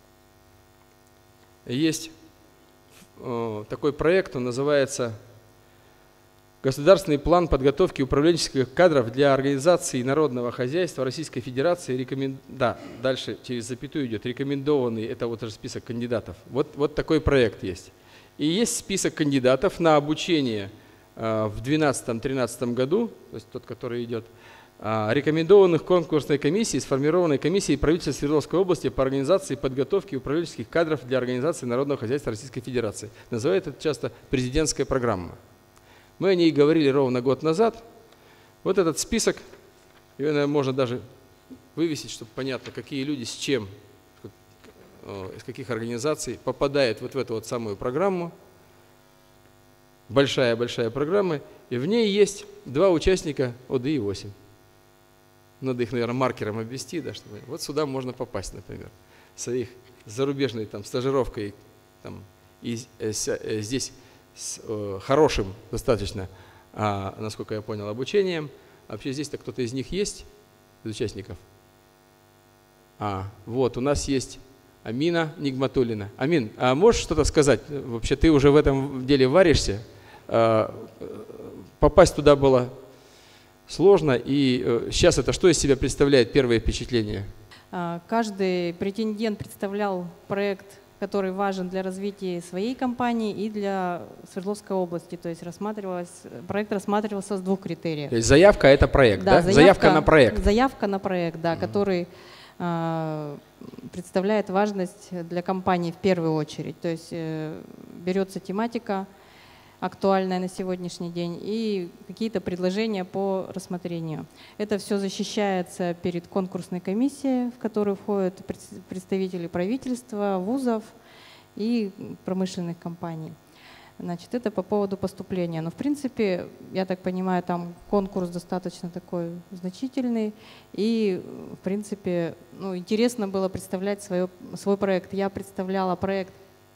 Есть э, такой проект, он называется «Государственный план подготовки управленческих кадров для организации народного хозяйства Российской Федерации». Рекомен... Да, дальше через запятую идет. Рекомендованный, это вот уже список кандидатов. Вот, вот такой проект есть. И есть список кандидатов на обучение э, в две тысячи двенадцатом — две тысячи тринадцатом году, то есть тот, который идет, э, рекомендованных конкурсной комиссии, сформированной комиссией правительства Свердловской области по организации подготовки управленческих кадров для организации народного хозяйства Российской Федерации. Называют это часто президентская программа. Мы о ней говорили ровно год назад. Вот этот список, его, наверное, можно даже вывесить, чтобы понятно, какие люди с чем, из каких организаций попадают вот в эту вот самую программу. Большая-большая программа, и в ней есть два участника о дэ и восемь. Надо их, наверное, маркером обвести, да, чтобы вот сюда можно попасть, например, с их зарубежной там стажировкой там, и здесь с э, хорошим достаточно, а, насколько я понял, обучением. Вообще здесь-то кто-то из них есть, из участников? А, вот, у нас есть Амина Нигматуллина. Амин, а можешь что-то сказать? Вообще ты уже в этом деле варишься. А, попасть туда было сложно, и сейчас это что из себя представляет, первое впечатление? Каждый претендент представлял проект, который важен для развития своей компании и для Свердловской области. То есть рассматривалось, проект рассматривался с двух критериев. То есть заявка – это проект, да? да? Заявка, заявка на проект. Заявка на проект, да, mm-hmm. который э, представляет важность для компании в первую очередь. То есть э, берется тематика, актуальная на сегодняшний день, и какие-то предложения по рассмотрению. Это все защищается перед конкурсной комиссией, в которую входят представители правительства, вузов и промышленных компаний. Значит, это по поводу поступления. Но в принципе, я так понимаю, там конкурс достаточно такой значительный, и в принципе, ну, интересно было представлять свое, свой проект. Я представляла проект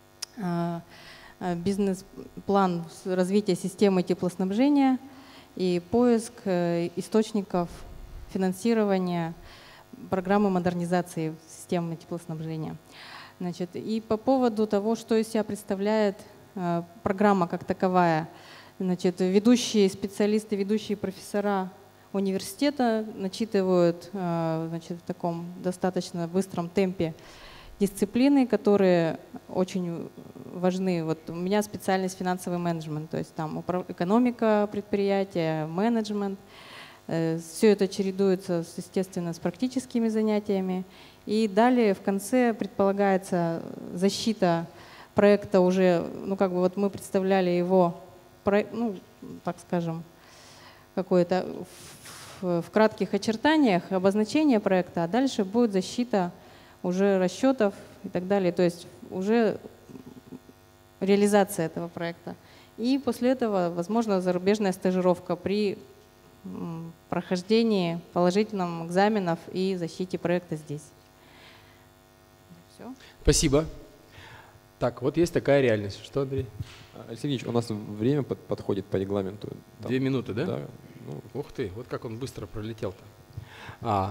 бизнес-план развития системы теплоснабжения и поиск источников финансирования программы модернизации системы теплоснабжения. Значит, и по поводу того, что из себя представляет программа как таковая, значит, ведущие специалисты, ведущие профессора университета начитывают, значит, в таком достаточно быстром темпе дисциплины, которые очень важны. Вот у меня специальность финансовый менеджмент, то есть там экономика предприятия, менеджмент. Все это чередуется, естественно, с практическими занятиями. И далее в конце предполагается защита проекта уже, ну как бы вот мы представляли его, ну так скажем, какое-то в, в кратких очертаниях обозначение проекта, а дальше будет защита уже расчетов и так далее, то есть уже реализация этого проекта. И после этого, возможно, зарубежная стажировка при прохождении положительных экзаменов и защите проекта здесь. Все. Спасибо. Так, вот есть такая реальность. Что, Андрей? Алексей Ильич, у нас время под, подходит по регламенту. Там, Две минуты, да? Да. Ну, ух ты, вот как он быстро пролетел-то. А,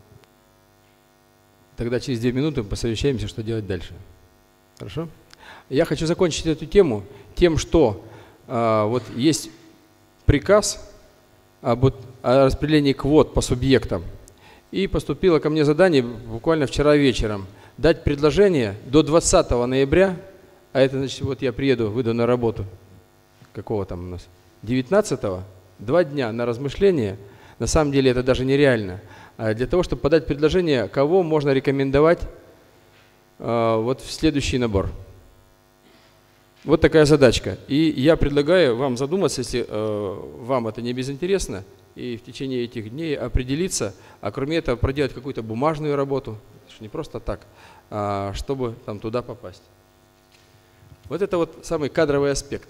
тогда через две минуты мы посовещаемся, что делать дальше. Хорошо? Я хочу закончить эту тему тем, что а, вот есть приказ об, о распределении квот по субъектам. И поступило ко мне задание буквально вчера вечером дать предложение до двадцатого ноября, а это значит, вот я приеду, выйду на работу, какого там у нас, девятнадцатого, два дня на размышление, на самом деле это даже нереально, для того, чтобы подать предложение, кого можно рекомендовать э, вот в следующий набор. Вот такая задачка. И я предлагаю вам задуматься, если э, вам это не безинтересно, и в течение этих дней определиться, а кроме этого проделать какую-то бумажную работу, не просто так, а чтобы там туда попасть. Вот это вот самый кадровый аспект.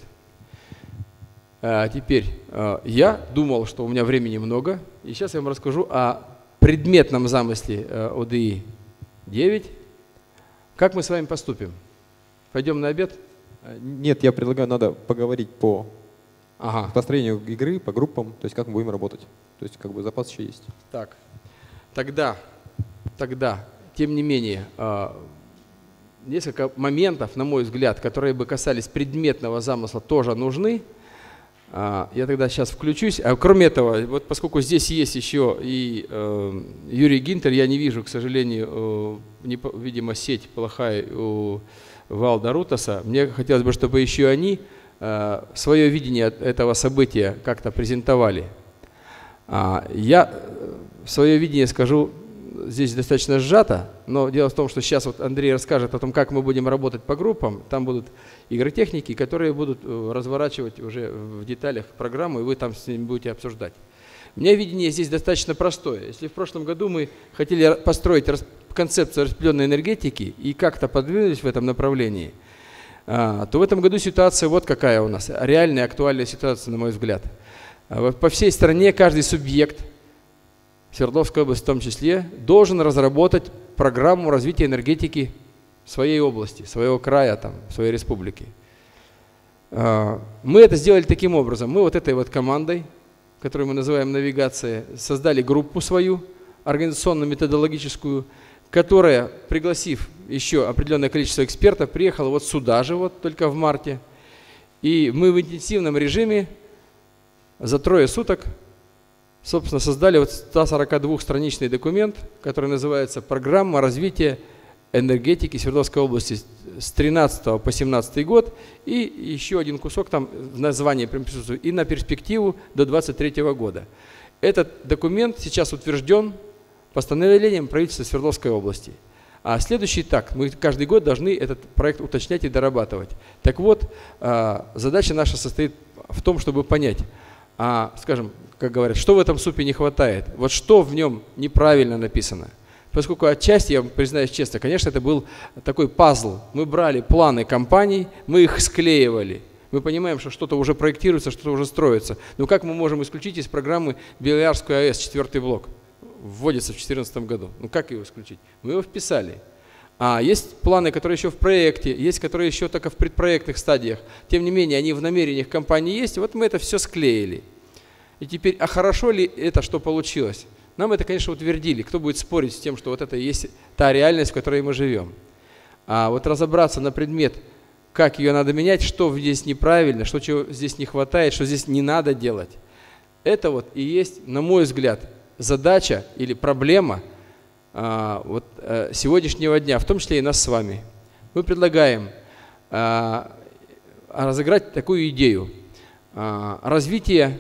А теперь, а, я думал, что у меня времени много, и сейчас я вам расскажу о предметном замысле а, о дэ и девять. Как мы с вами поступим? Пойдем на обед? Нет, я предлагаю, надо поговорить по ага. построению игры, по группам, то есть как мы будем работать. То есть как бы запас еще есть. Так, тогда, тогда, тем не менее, несколько моментов, на мой взгляд, которые бы касались предметного замысла, тоже нужны. Я тогда сейчас включусь. А кроме этого, вот поскольку здесь есть еще и э, Юрий Гинтер, я не вижу, к сожалению, э, не, видимо, сеть плохая у Валда Рутаса. Мне хотелось бы, чтобы еще они э, свое видение этого события как-то презентовали. А, я свое видение скажу здесь достаточно сжато, но дело в том, что сейчас вот Андрей расскажет о том, как мы будем работать по группам. Там будут игротехники, которые будут разворачивать уже в деталях программу, и вы там с ними будете обсуждать. У меня видение здесь достаточно простое. Если в прошлом году мы хотели построить концепцию распределенной энергетики и как-то подвинулись в этом направлении, то в этом году ситуация вот какая у нас. Реальная, актуальная ситуация, на мой взгляд. По всей стране каждый субъект, Свердловская область в том числе, должен разработать программу развития энергетики своей области, своего края, там, своей республики. Мы это сделали таким образом. Мы вот этой вот командой, которую мы называем навигацией, создали группу свою, организационно-методологическую, которая, пригласив еще определенное количество экспертов, приехала вот сюда же, вот только в марте. И мы в интенсивном режиме за трое суток, собственно, создали вот сто сорокадвухстраничный документ, который называется «Программа развития энергетики Свердловской области с тринадцатого по семнадцатый год», и еще один кусок там в названии присутствует, и на перспективу до двадцать третьего года. Этот документ сейчас утвержден постановлением правительства Свердловской области. А следующий так, мы каждый год должны этот проект уточнять и дорабатывать. Так вот, задача наша состоит в том, чтобы понять, а, скажем, как говорят, что в этом супе не хватает, вот что в нем неправильно написано. Поскольку отчасти, я признаюсь честно, конечно, это был такой пазл. Мы брали планы компаний, мы их склеивали. Мы понимаем, что что-то уже проектируется, что-то уже строится. Но как мы можем исключить из программы Белоярскую АЭС, четвертый блок? Вводится в две тысячи четырнадцатом году. Ну как его исключить? Мы его вписали. А есть планы, которые еще в проекте, есть, которые еще только в предпроектных стадиях. Тем не менее, они в намерениях компании есть. Вот мы это все склеили. И теперь, а хорошо ли это, что получилось? Нам это, конечно, утвердили. Кто будет спорить с тем, что вот это и есть та реальность, в которой мы живем? А вот разобраться на предмет, как ее надо менять, что здесь неправильно, что чего здесь не хватает, что здесь не надо делать. Это вот и есть, на мой взгляд, задача или проблема а, вот, а, сегодняшнего дня, в том числе и нас с вами. Мы предлагаем а, разыграть такую идею. А, развитие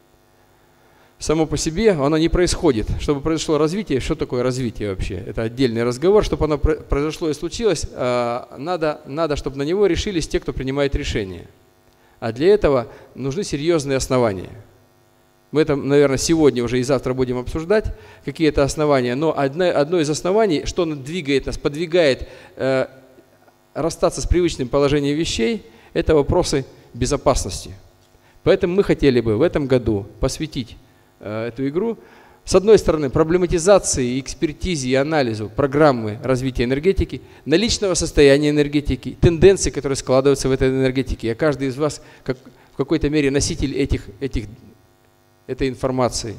само по себе, оно не происходит. Чтобы произошло развитие, что такое развитие вообще? Это отдельный разговор. Чтобы оно произошло и случилось, надо, надо, чтобы на него решились те, кто принимает решения. А для этого нужны серьезные основания. Мы это, наверное, сегодня уже и завтра будем обсуждать, какие это основания. Но одно, одно из оснований, что двигает нас, подвигает э, расстаться с привычным положением вещей, это вопросы безопасности. Поэтому мы хотели бы в этом году посвятить эту игру, с одной стороны, проблематизации, экспертизе и анализу программы развития энергетики, наличного состояния энергетики, тенденций, которые складываются в этой энергетике. А каждый из вас как, в какой-то мере носитель этих, этих, этой информации.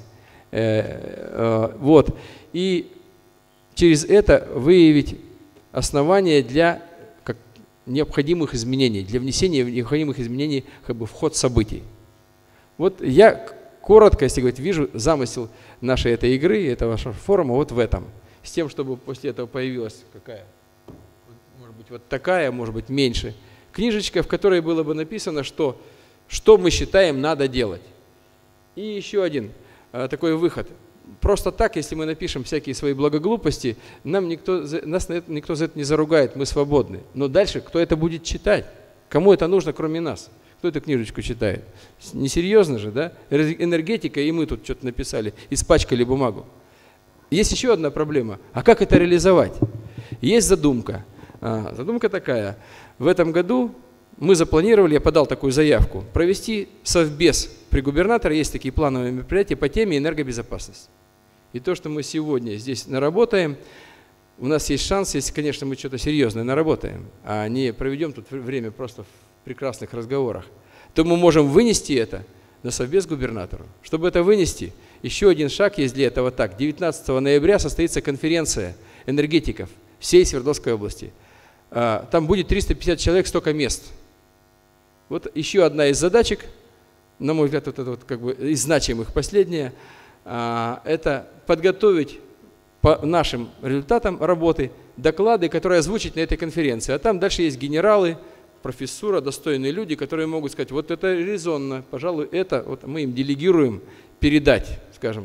Э, э, вот. И через это выявить основания для как, необходимых изменений, для внесения необходимых изменений как бы, в ход событий. Вот я коротко, если говорить, вижу замысел нашей этой игры, этого форума вот в этом. С тем, чтобы после этого появилась какая? Может быть, вот такая, может быть, меньше. Книжечка, в которой было бы написано, что, что мы считаем надо делать. И еще один а, такой выход. Просто так, если мы напишем всякие свои благоглупости, нам никто, нас никто за это не заругает, мы свободны. Но дальше, кто это будет читать? Кому это нужно, кроме нас? Кто эту книжечку читает? Несерьезно же, да? Энергетика, и мы тут что-то написали, испачкали бумагу. Есть еще одна проблема. А как это реализовать? Есть задумка. А, задумка такая. В этом году мы запланировали, я подал такую заявку, провести совбез при губернаторе, есть такие плановые мероприятия по теме энергобезопасности. И то, что мы сегодня здесь наработаем, у нас есть шанс, если, конечно, мы что-то серьезное наработаем, а не проведем тут время просто в прекрасных разговорах, то мы можем вынести это на совбез губернатору. Чтобы это вынести, еще один шаг есть для этого так. девятнадцатого ноября состоится конференция энергетиков всей Свердловской области. Там будет триста пятьдесят человек, столько мест. Вот еще одна из задачек, на мой взгляд, вот это вот как бы из значимых последняя, это подготовить по нашим результатам работы доклады, которые озвучить на этой конференции. А там дальше есть генералы, профессура, достойные люди, которые могут сказать, вот это резонно, пожалуй, это вот мы им делегируем передать, скажем,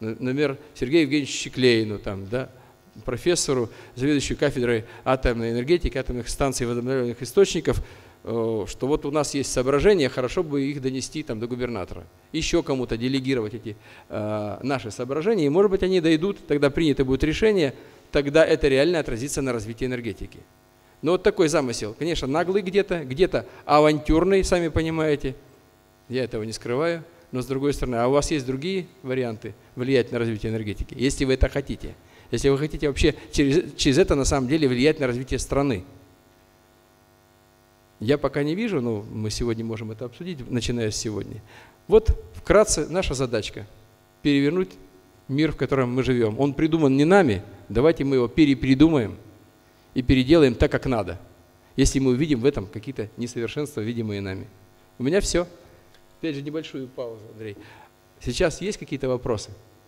например, Сергею Евгеньевичу Щеклейну, там, да, профессору, заведующему кафедрой атомной энергетики, атомных станций и возобновляемых источников, что вот у нас есть соображения, хорошо бы их донести там, до губернатора. Еще кому-то делегировать эти э, наши соображения, и, может быть, они дойдут, тогда принято будет решение, тогда это реально отразится на развитии энергетики. Но вот такой замысел, конечно, наглый где-то, где-то авантюрный, сами понимаете, я этого не скрываю, но с другой стороны, а у вас есть другие варианты влиять на развитие энергетики, если вы это хотите. Если вы хотите вообще через, через это на самом деле влиять на развитие страны. Я пока не вижу, но мы сегодня можем это обсудить, начиная с сегодня. Вот вкратце наша задачка – перевернуть мир, в котором мы живем. Он придуман не нами, давайте мы его перепридумаем и переделаем так, как надо, если мы увидим в этом какие-то несовершенства, видимые нами. У меня все. Опять же, небольшую паузу, Андрей. Сейчас есть какие-то вопросы?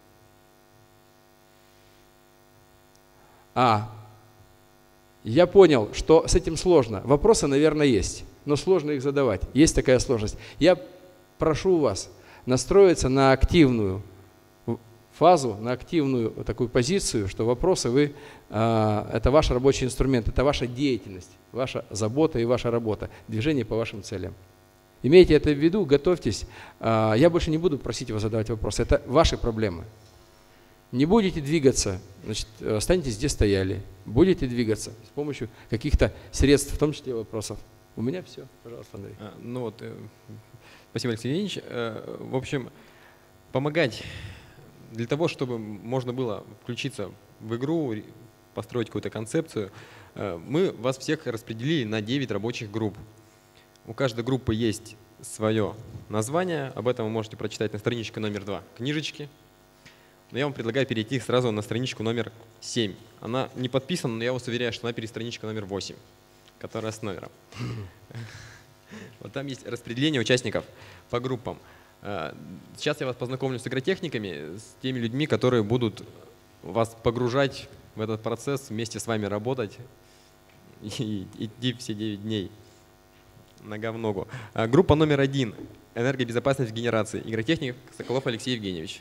А, я понял, что с этим сложно. Вопросы, наверное, есть, но сложно их задавать. Есть такая сложность. Я прошу вас настроиться на активную фазу, на активную такую позицию, что вопросы вы, а, это ваш рабочий инструмент, это ваша деятельность, ваша забота и ваша работа, движение по вашим целям. Имейте это в виду, готовьтесь. А, я больше не буду просить вас задавать вопросы, это ваши проблемы. Не будете двигаться, значит, останетесь где стояли. Будете двигаться с помощью каких-то средств, в том числе вопросов. У меня все. Пожалуйста, Андрей. А, ну вот, э, спасибо, Алексей Евгеньевич. Э, в общем, помогать для того, чтобы можно было включиться в игру, построить какую-то концепцию, э, мы вас всех распределили на девять рабочих групп. У каждой группы есть свое название. Об этом вы можете прочитать на страничке номер два книжечки. Но я вам предлагаю перейти сразу на страничку номер семь. Она не подписана, но я вас уверяю, что она перестраничка номер восемь, которая с номером. Вот там есть распределение участников по группам. Сейчас я вас познакомлю с игротехниками, с теми людьми, которые будут вас погружать в этот процесс, вместе с вами работать и идти все девять дней нога в ногу. Группа номер один – энергобезопасность в генерации. Игротехник Соколов Алексей Евгеньевич.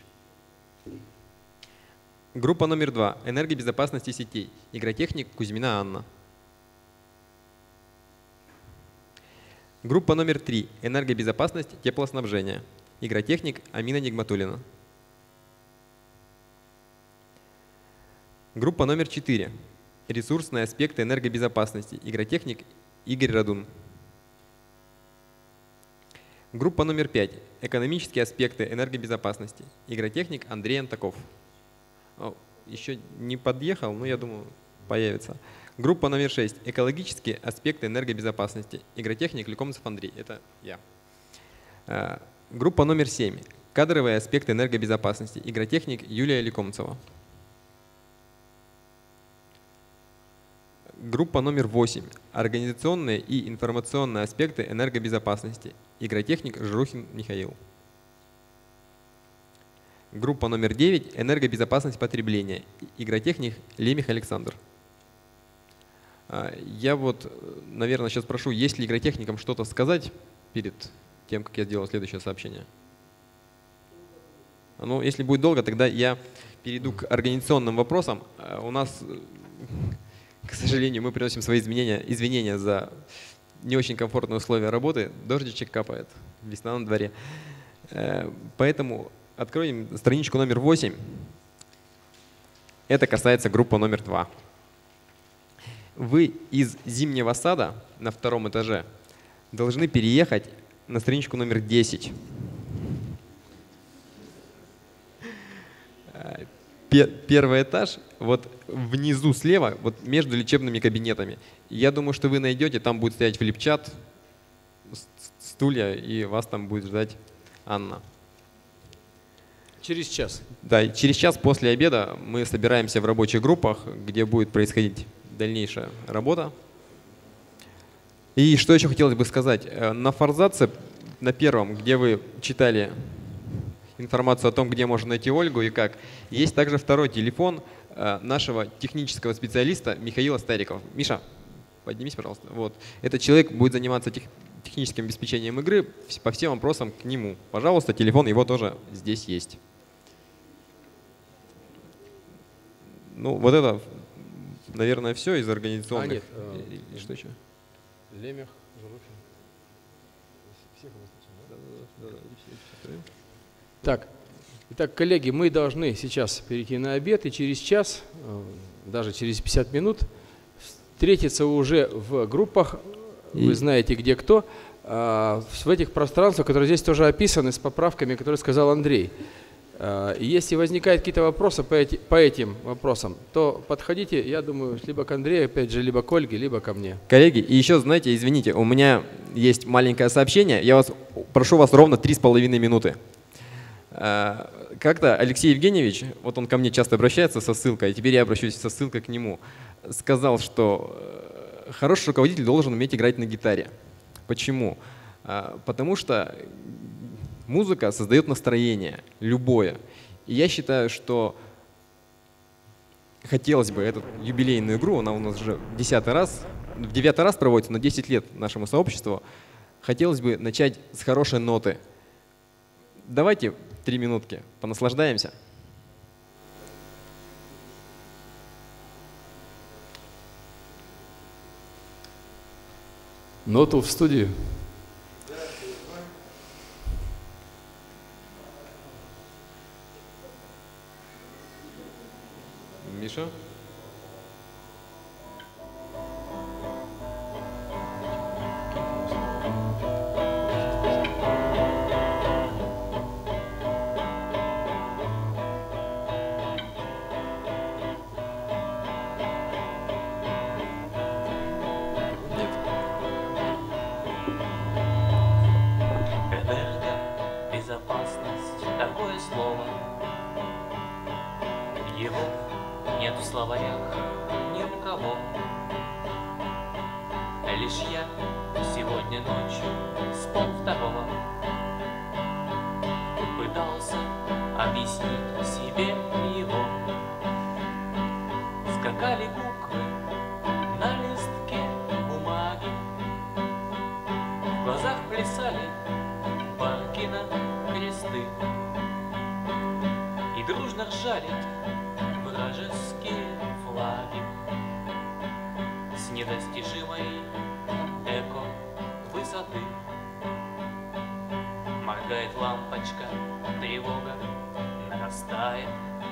Группа номер два – энергобезопасности сетей. Игротехник Кузьмина Анна. Группа номер три – энергобезопасность теплоснабжения. Игротехник Амина Нигматуллина. Группа номер четыре – ресурсные аспекты энергобезопасности. Игротехник Игорь Радун. Группа номер пять – экономические аспекты энергобезопасности. Игротехник Андрей Антаков. Еще не подъехал, но я думаю, появится. Группа номер шесть – экологические аспекты энергобезопасности. Игротехник Лекомцев Андрей. Это я. Группа номер семь – кадровые аспекты энергобезопасности. Игротехник Юлия Лекомцева. Группа номер восемь – организационные и информационные аспекты энергобезопасности. Игротехник Жирухин Михаил. Группа номер девять – энергобезопасность потребления. Игротехник Лемих Александр. Я вот, наверное, сейчас прошу, есть ли игротехникам что-то сказать перед тем, как я сделаю следующее сообщение? Ну, если будет долго, тогда я перейду к организационным вопросам. У нас, к сожалению, мы приносим свои изменения, извинения за не очень комфортные условия работы. Дождичек капает, весна на дворе. Поэтому откроем страничку номер восемь. Это касается группы номер два. Вы из зимнего сада на втором этаже должны переехать на страничку номер десять. Первый этаж, вот внизу слева, вот между лечебными кабинетами. Я думаю, что вы найдете, там будет стоять флипчат, стулья, и вас там будет ждать Анна. Через час. Да, через час после обеда мы собираемся в рабочих группах, где будет происходить дальнейшая работа. И что еще хотелось бы сказать. На форзаце, на первом, где вы читали информацию о том, где можно найти Ольгу и как, есть также второй телефон нашего технического специалиста Михаила Старикова. Миша, поднимись, пожалуйста. Вот. Этот человек будет заниматься тех, техническим обеспечением игры. По всем вопросам к нему. Пожалуйста, телефон его тоже здесь есть. Ну, вот это, наверное, все из организационных. А, нет. И, и что еще? Лемех, Жирухин. Всех обозначим, да? Так, итак, коллеги, мы должны сейчас перейти на обед, и через час, даже через пятьдесят минут, встретиться уже в группах, и... вы знаете, где кто, в этих пространствах, которые здесь тоже описаны, с поправками, которые сказал Андрей. Если возникают какие-то вопросы по, эти, по этим вопросам, то подходите, я думаю, либо к Андрею, опять же, либо к Ольге, либо ко мне. Коллеги, и еще, знаете, извините, у меня есть маленькое сообщение. Я вас прошу вас ровно три с половиной минуты. Как-то Алексей Евгеньевич, вот он ко мне часто обращается со ссылкой, и теперь я обращусь со ссылкой к нему, сказал, что хороший руководитель должен уметь играть на гитаре. Почему? Потому что музыка создает настроение, любое. И я считаю, что хотелось бы эту юбилейную игру, она у нас уже в десятый раз, в девятый раз проводится, на десять лет нашему сообществу, хотелось бы начать с хорошей ноты. Давайте три минутки, понаслаждаемся. Ноту в студию. Миша? Безопасность, такое слово. Его нет в словарях ни у кого. Лишь я сегодня ночью с полвторого пытался объяснить себе его. Скакали буквы на листке бумаги, в глазах плясали Баркина кресты, и дружно ржали вражеские флаги с недостижимой эко-высоты. Моргает лампочка, тревога нарастает.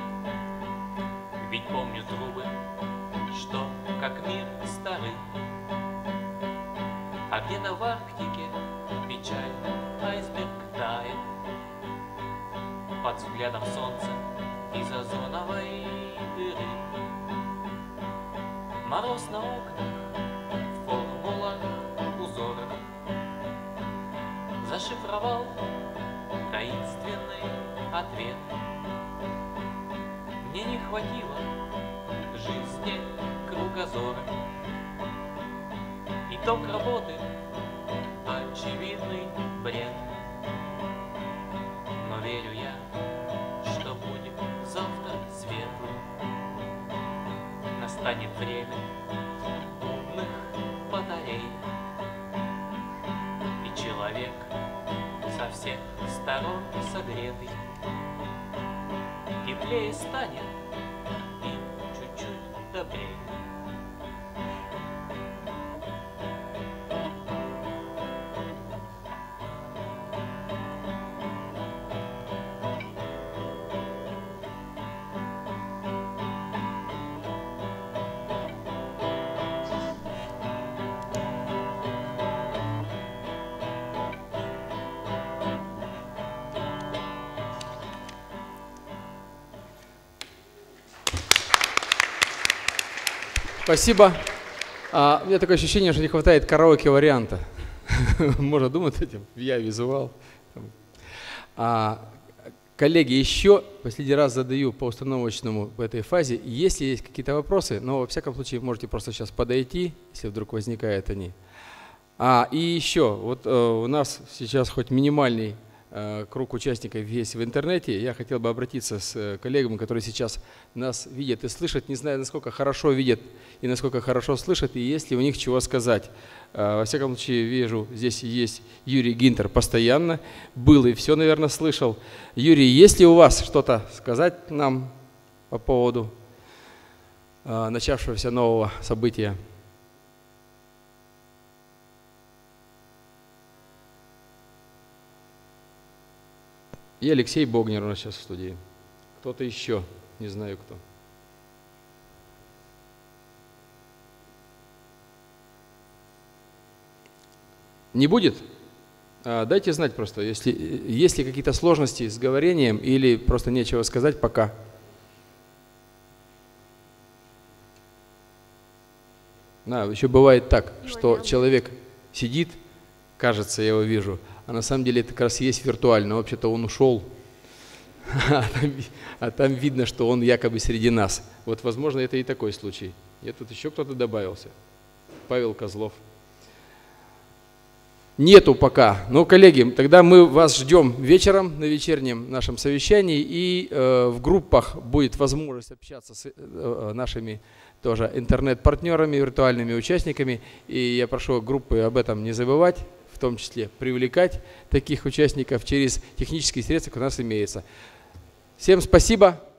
Ведь помню трубы, что как мир стары, а где-то в Арктике печально айсберг тает под взглядом солнца из озоновой дыры. Мороз на окнах, в формулах, узорах зашифровал таинственный ответ. Мне не хватило жизни кругозора. Итог работы — очевидный бред. Но верю я, что будет завтра светлым. Настанет время умных батарей, и человек со всех сторон согретый теплее станет и чуть-чуть добрее. Спасибо. А, у меня такое ощущение, что не хватает караоке-варианта. Можно думать этим, я визуал. А, коллеги, еще последний раз задаю по установочному в этой фазе. Если есть какие-то вопросы, но во всяком случае можете просто сейчас подойти, если вдруг возникают они. А, и еще, вот э, у нас сейчас хоть минимальный э, круг участников есть в интернете. Я хотел бы обратиться с э, коллегами, которые сейчас нас видят и слышат. Не знаю, насколько хорошо видят и насколько хорошо слышат, и есть ли у них чего сказать. Э, во всяком случае, вижу, здесь есть Юрий Гинтер постоянно. Был и все, наверное, слышал. Юрий, есть ли у вас что-то сказать нам по поводу э, начавшегося нового события. И Алексей Богнер у нас сейчас в студии. Кто-то еще, не знаю кто. Не будет? А, дайте знать просто, если есть ли какие-то сложности с говорением или просто нечего сказать пока. Да, еще бывает так, что человек сидит, кажется, я его вижу, а на самом деле это как раз есть виртуально, вообще-то он ушел, а там, а там видно, что он якобы среди нас. Вот, возможно, это и такой случай. И тут еще кто-то добавился. Павел Козлов. Нету пока. Но, коллеги, тогда мы вас ждем вечером на вечернем нашем совещании, и э, в группах будет возможность общаться с э, нашими тоже интернет-партнерами, виртуальными участниками. И я прошу группы об этом не забывать, в том числе привлекать таких участников через технические средства, которые у нас имеются. Всем спасибо.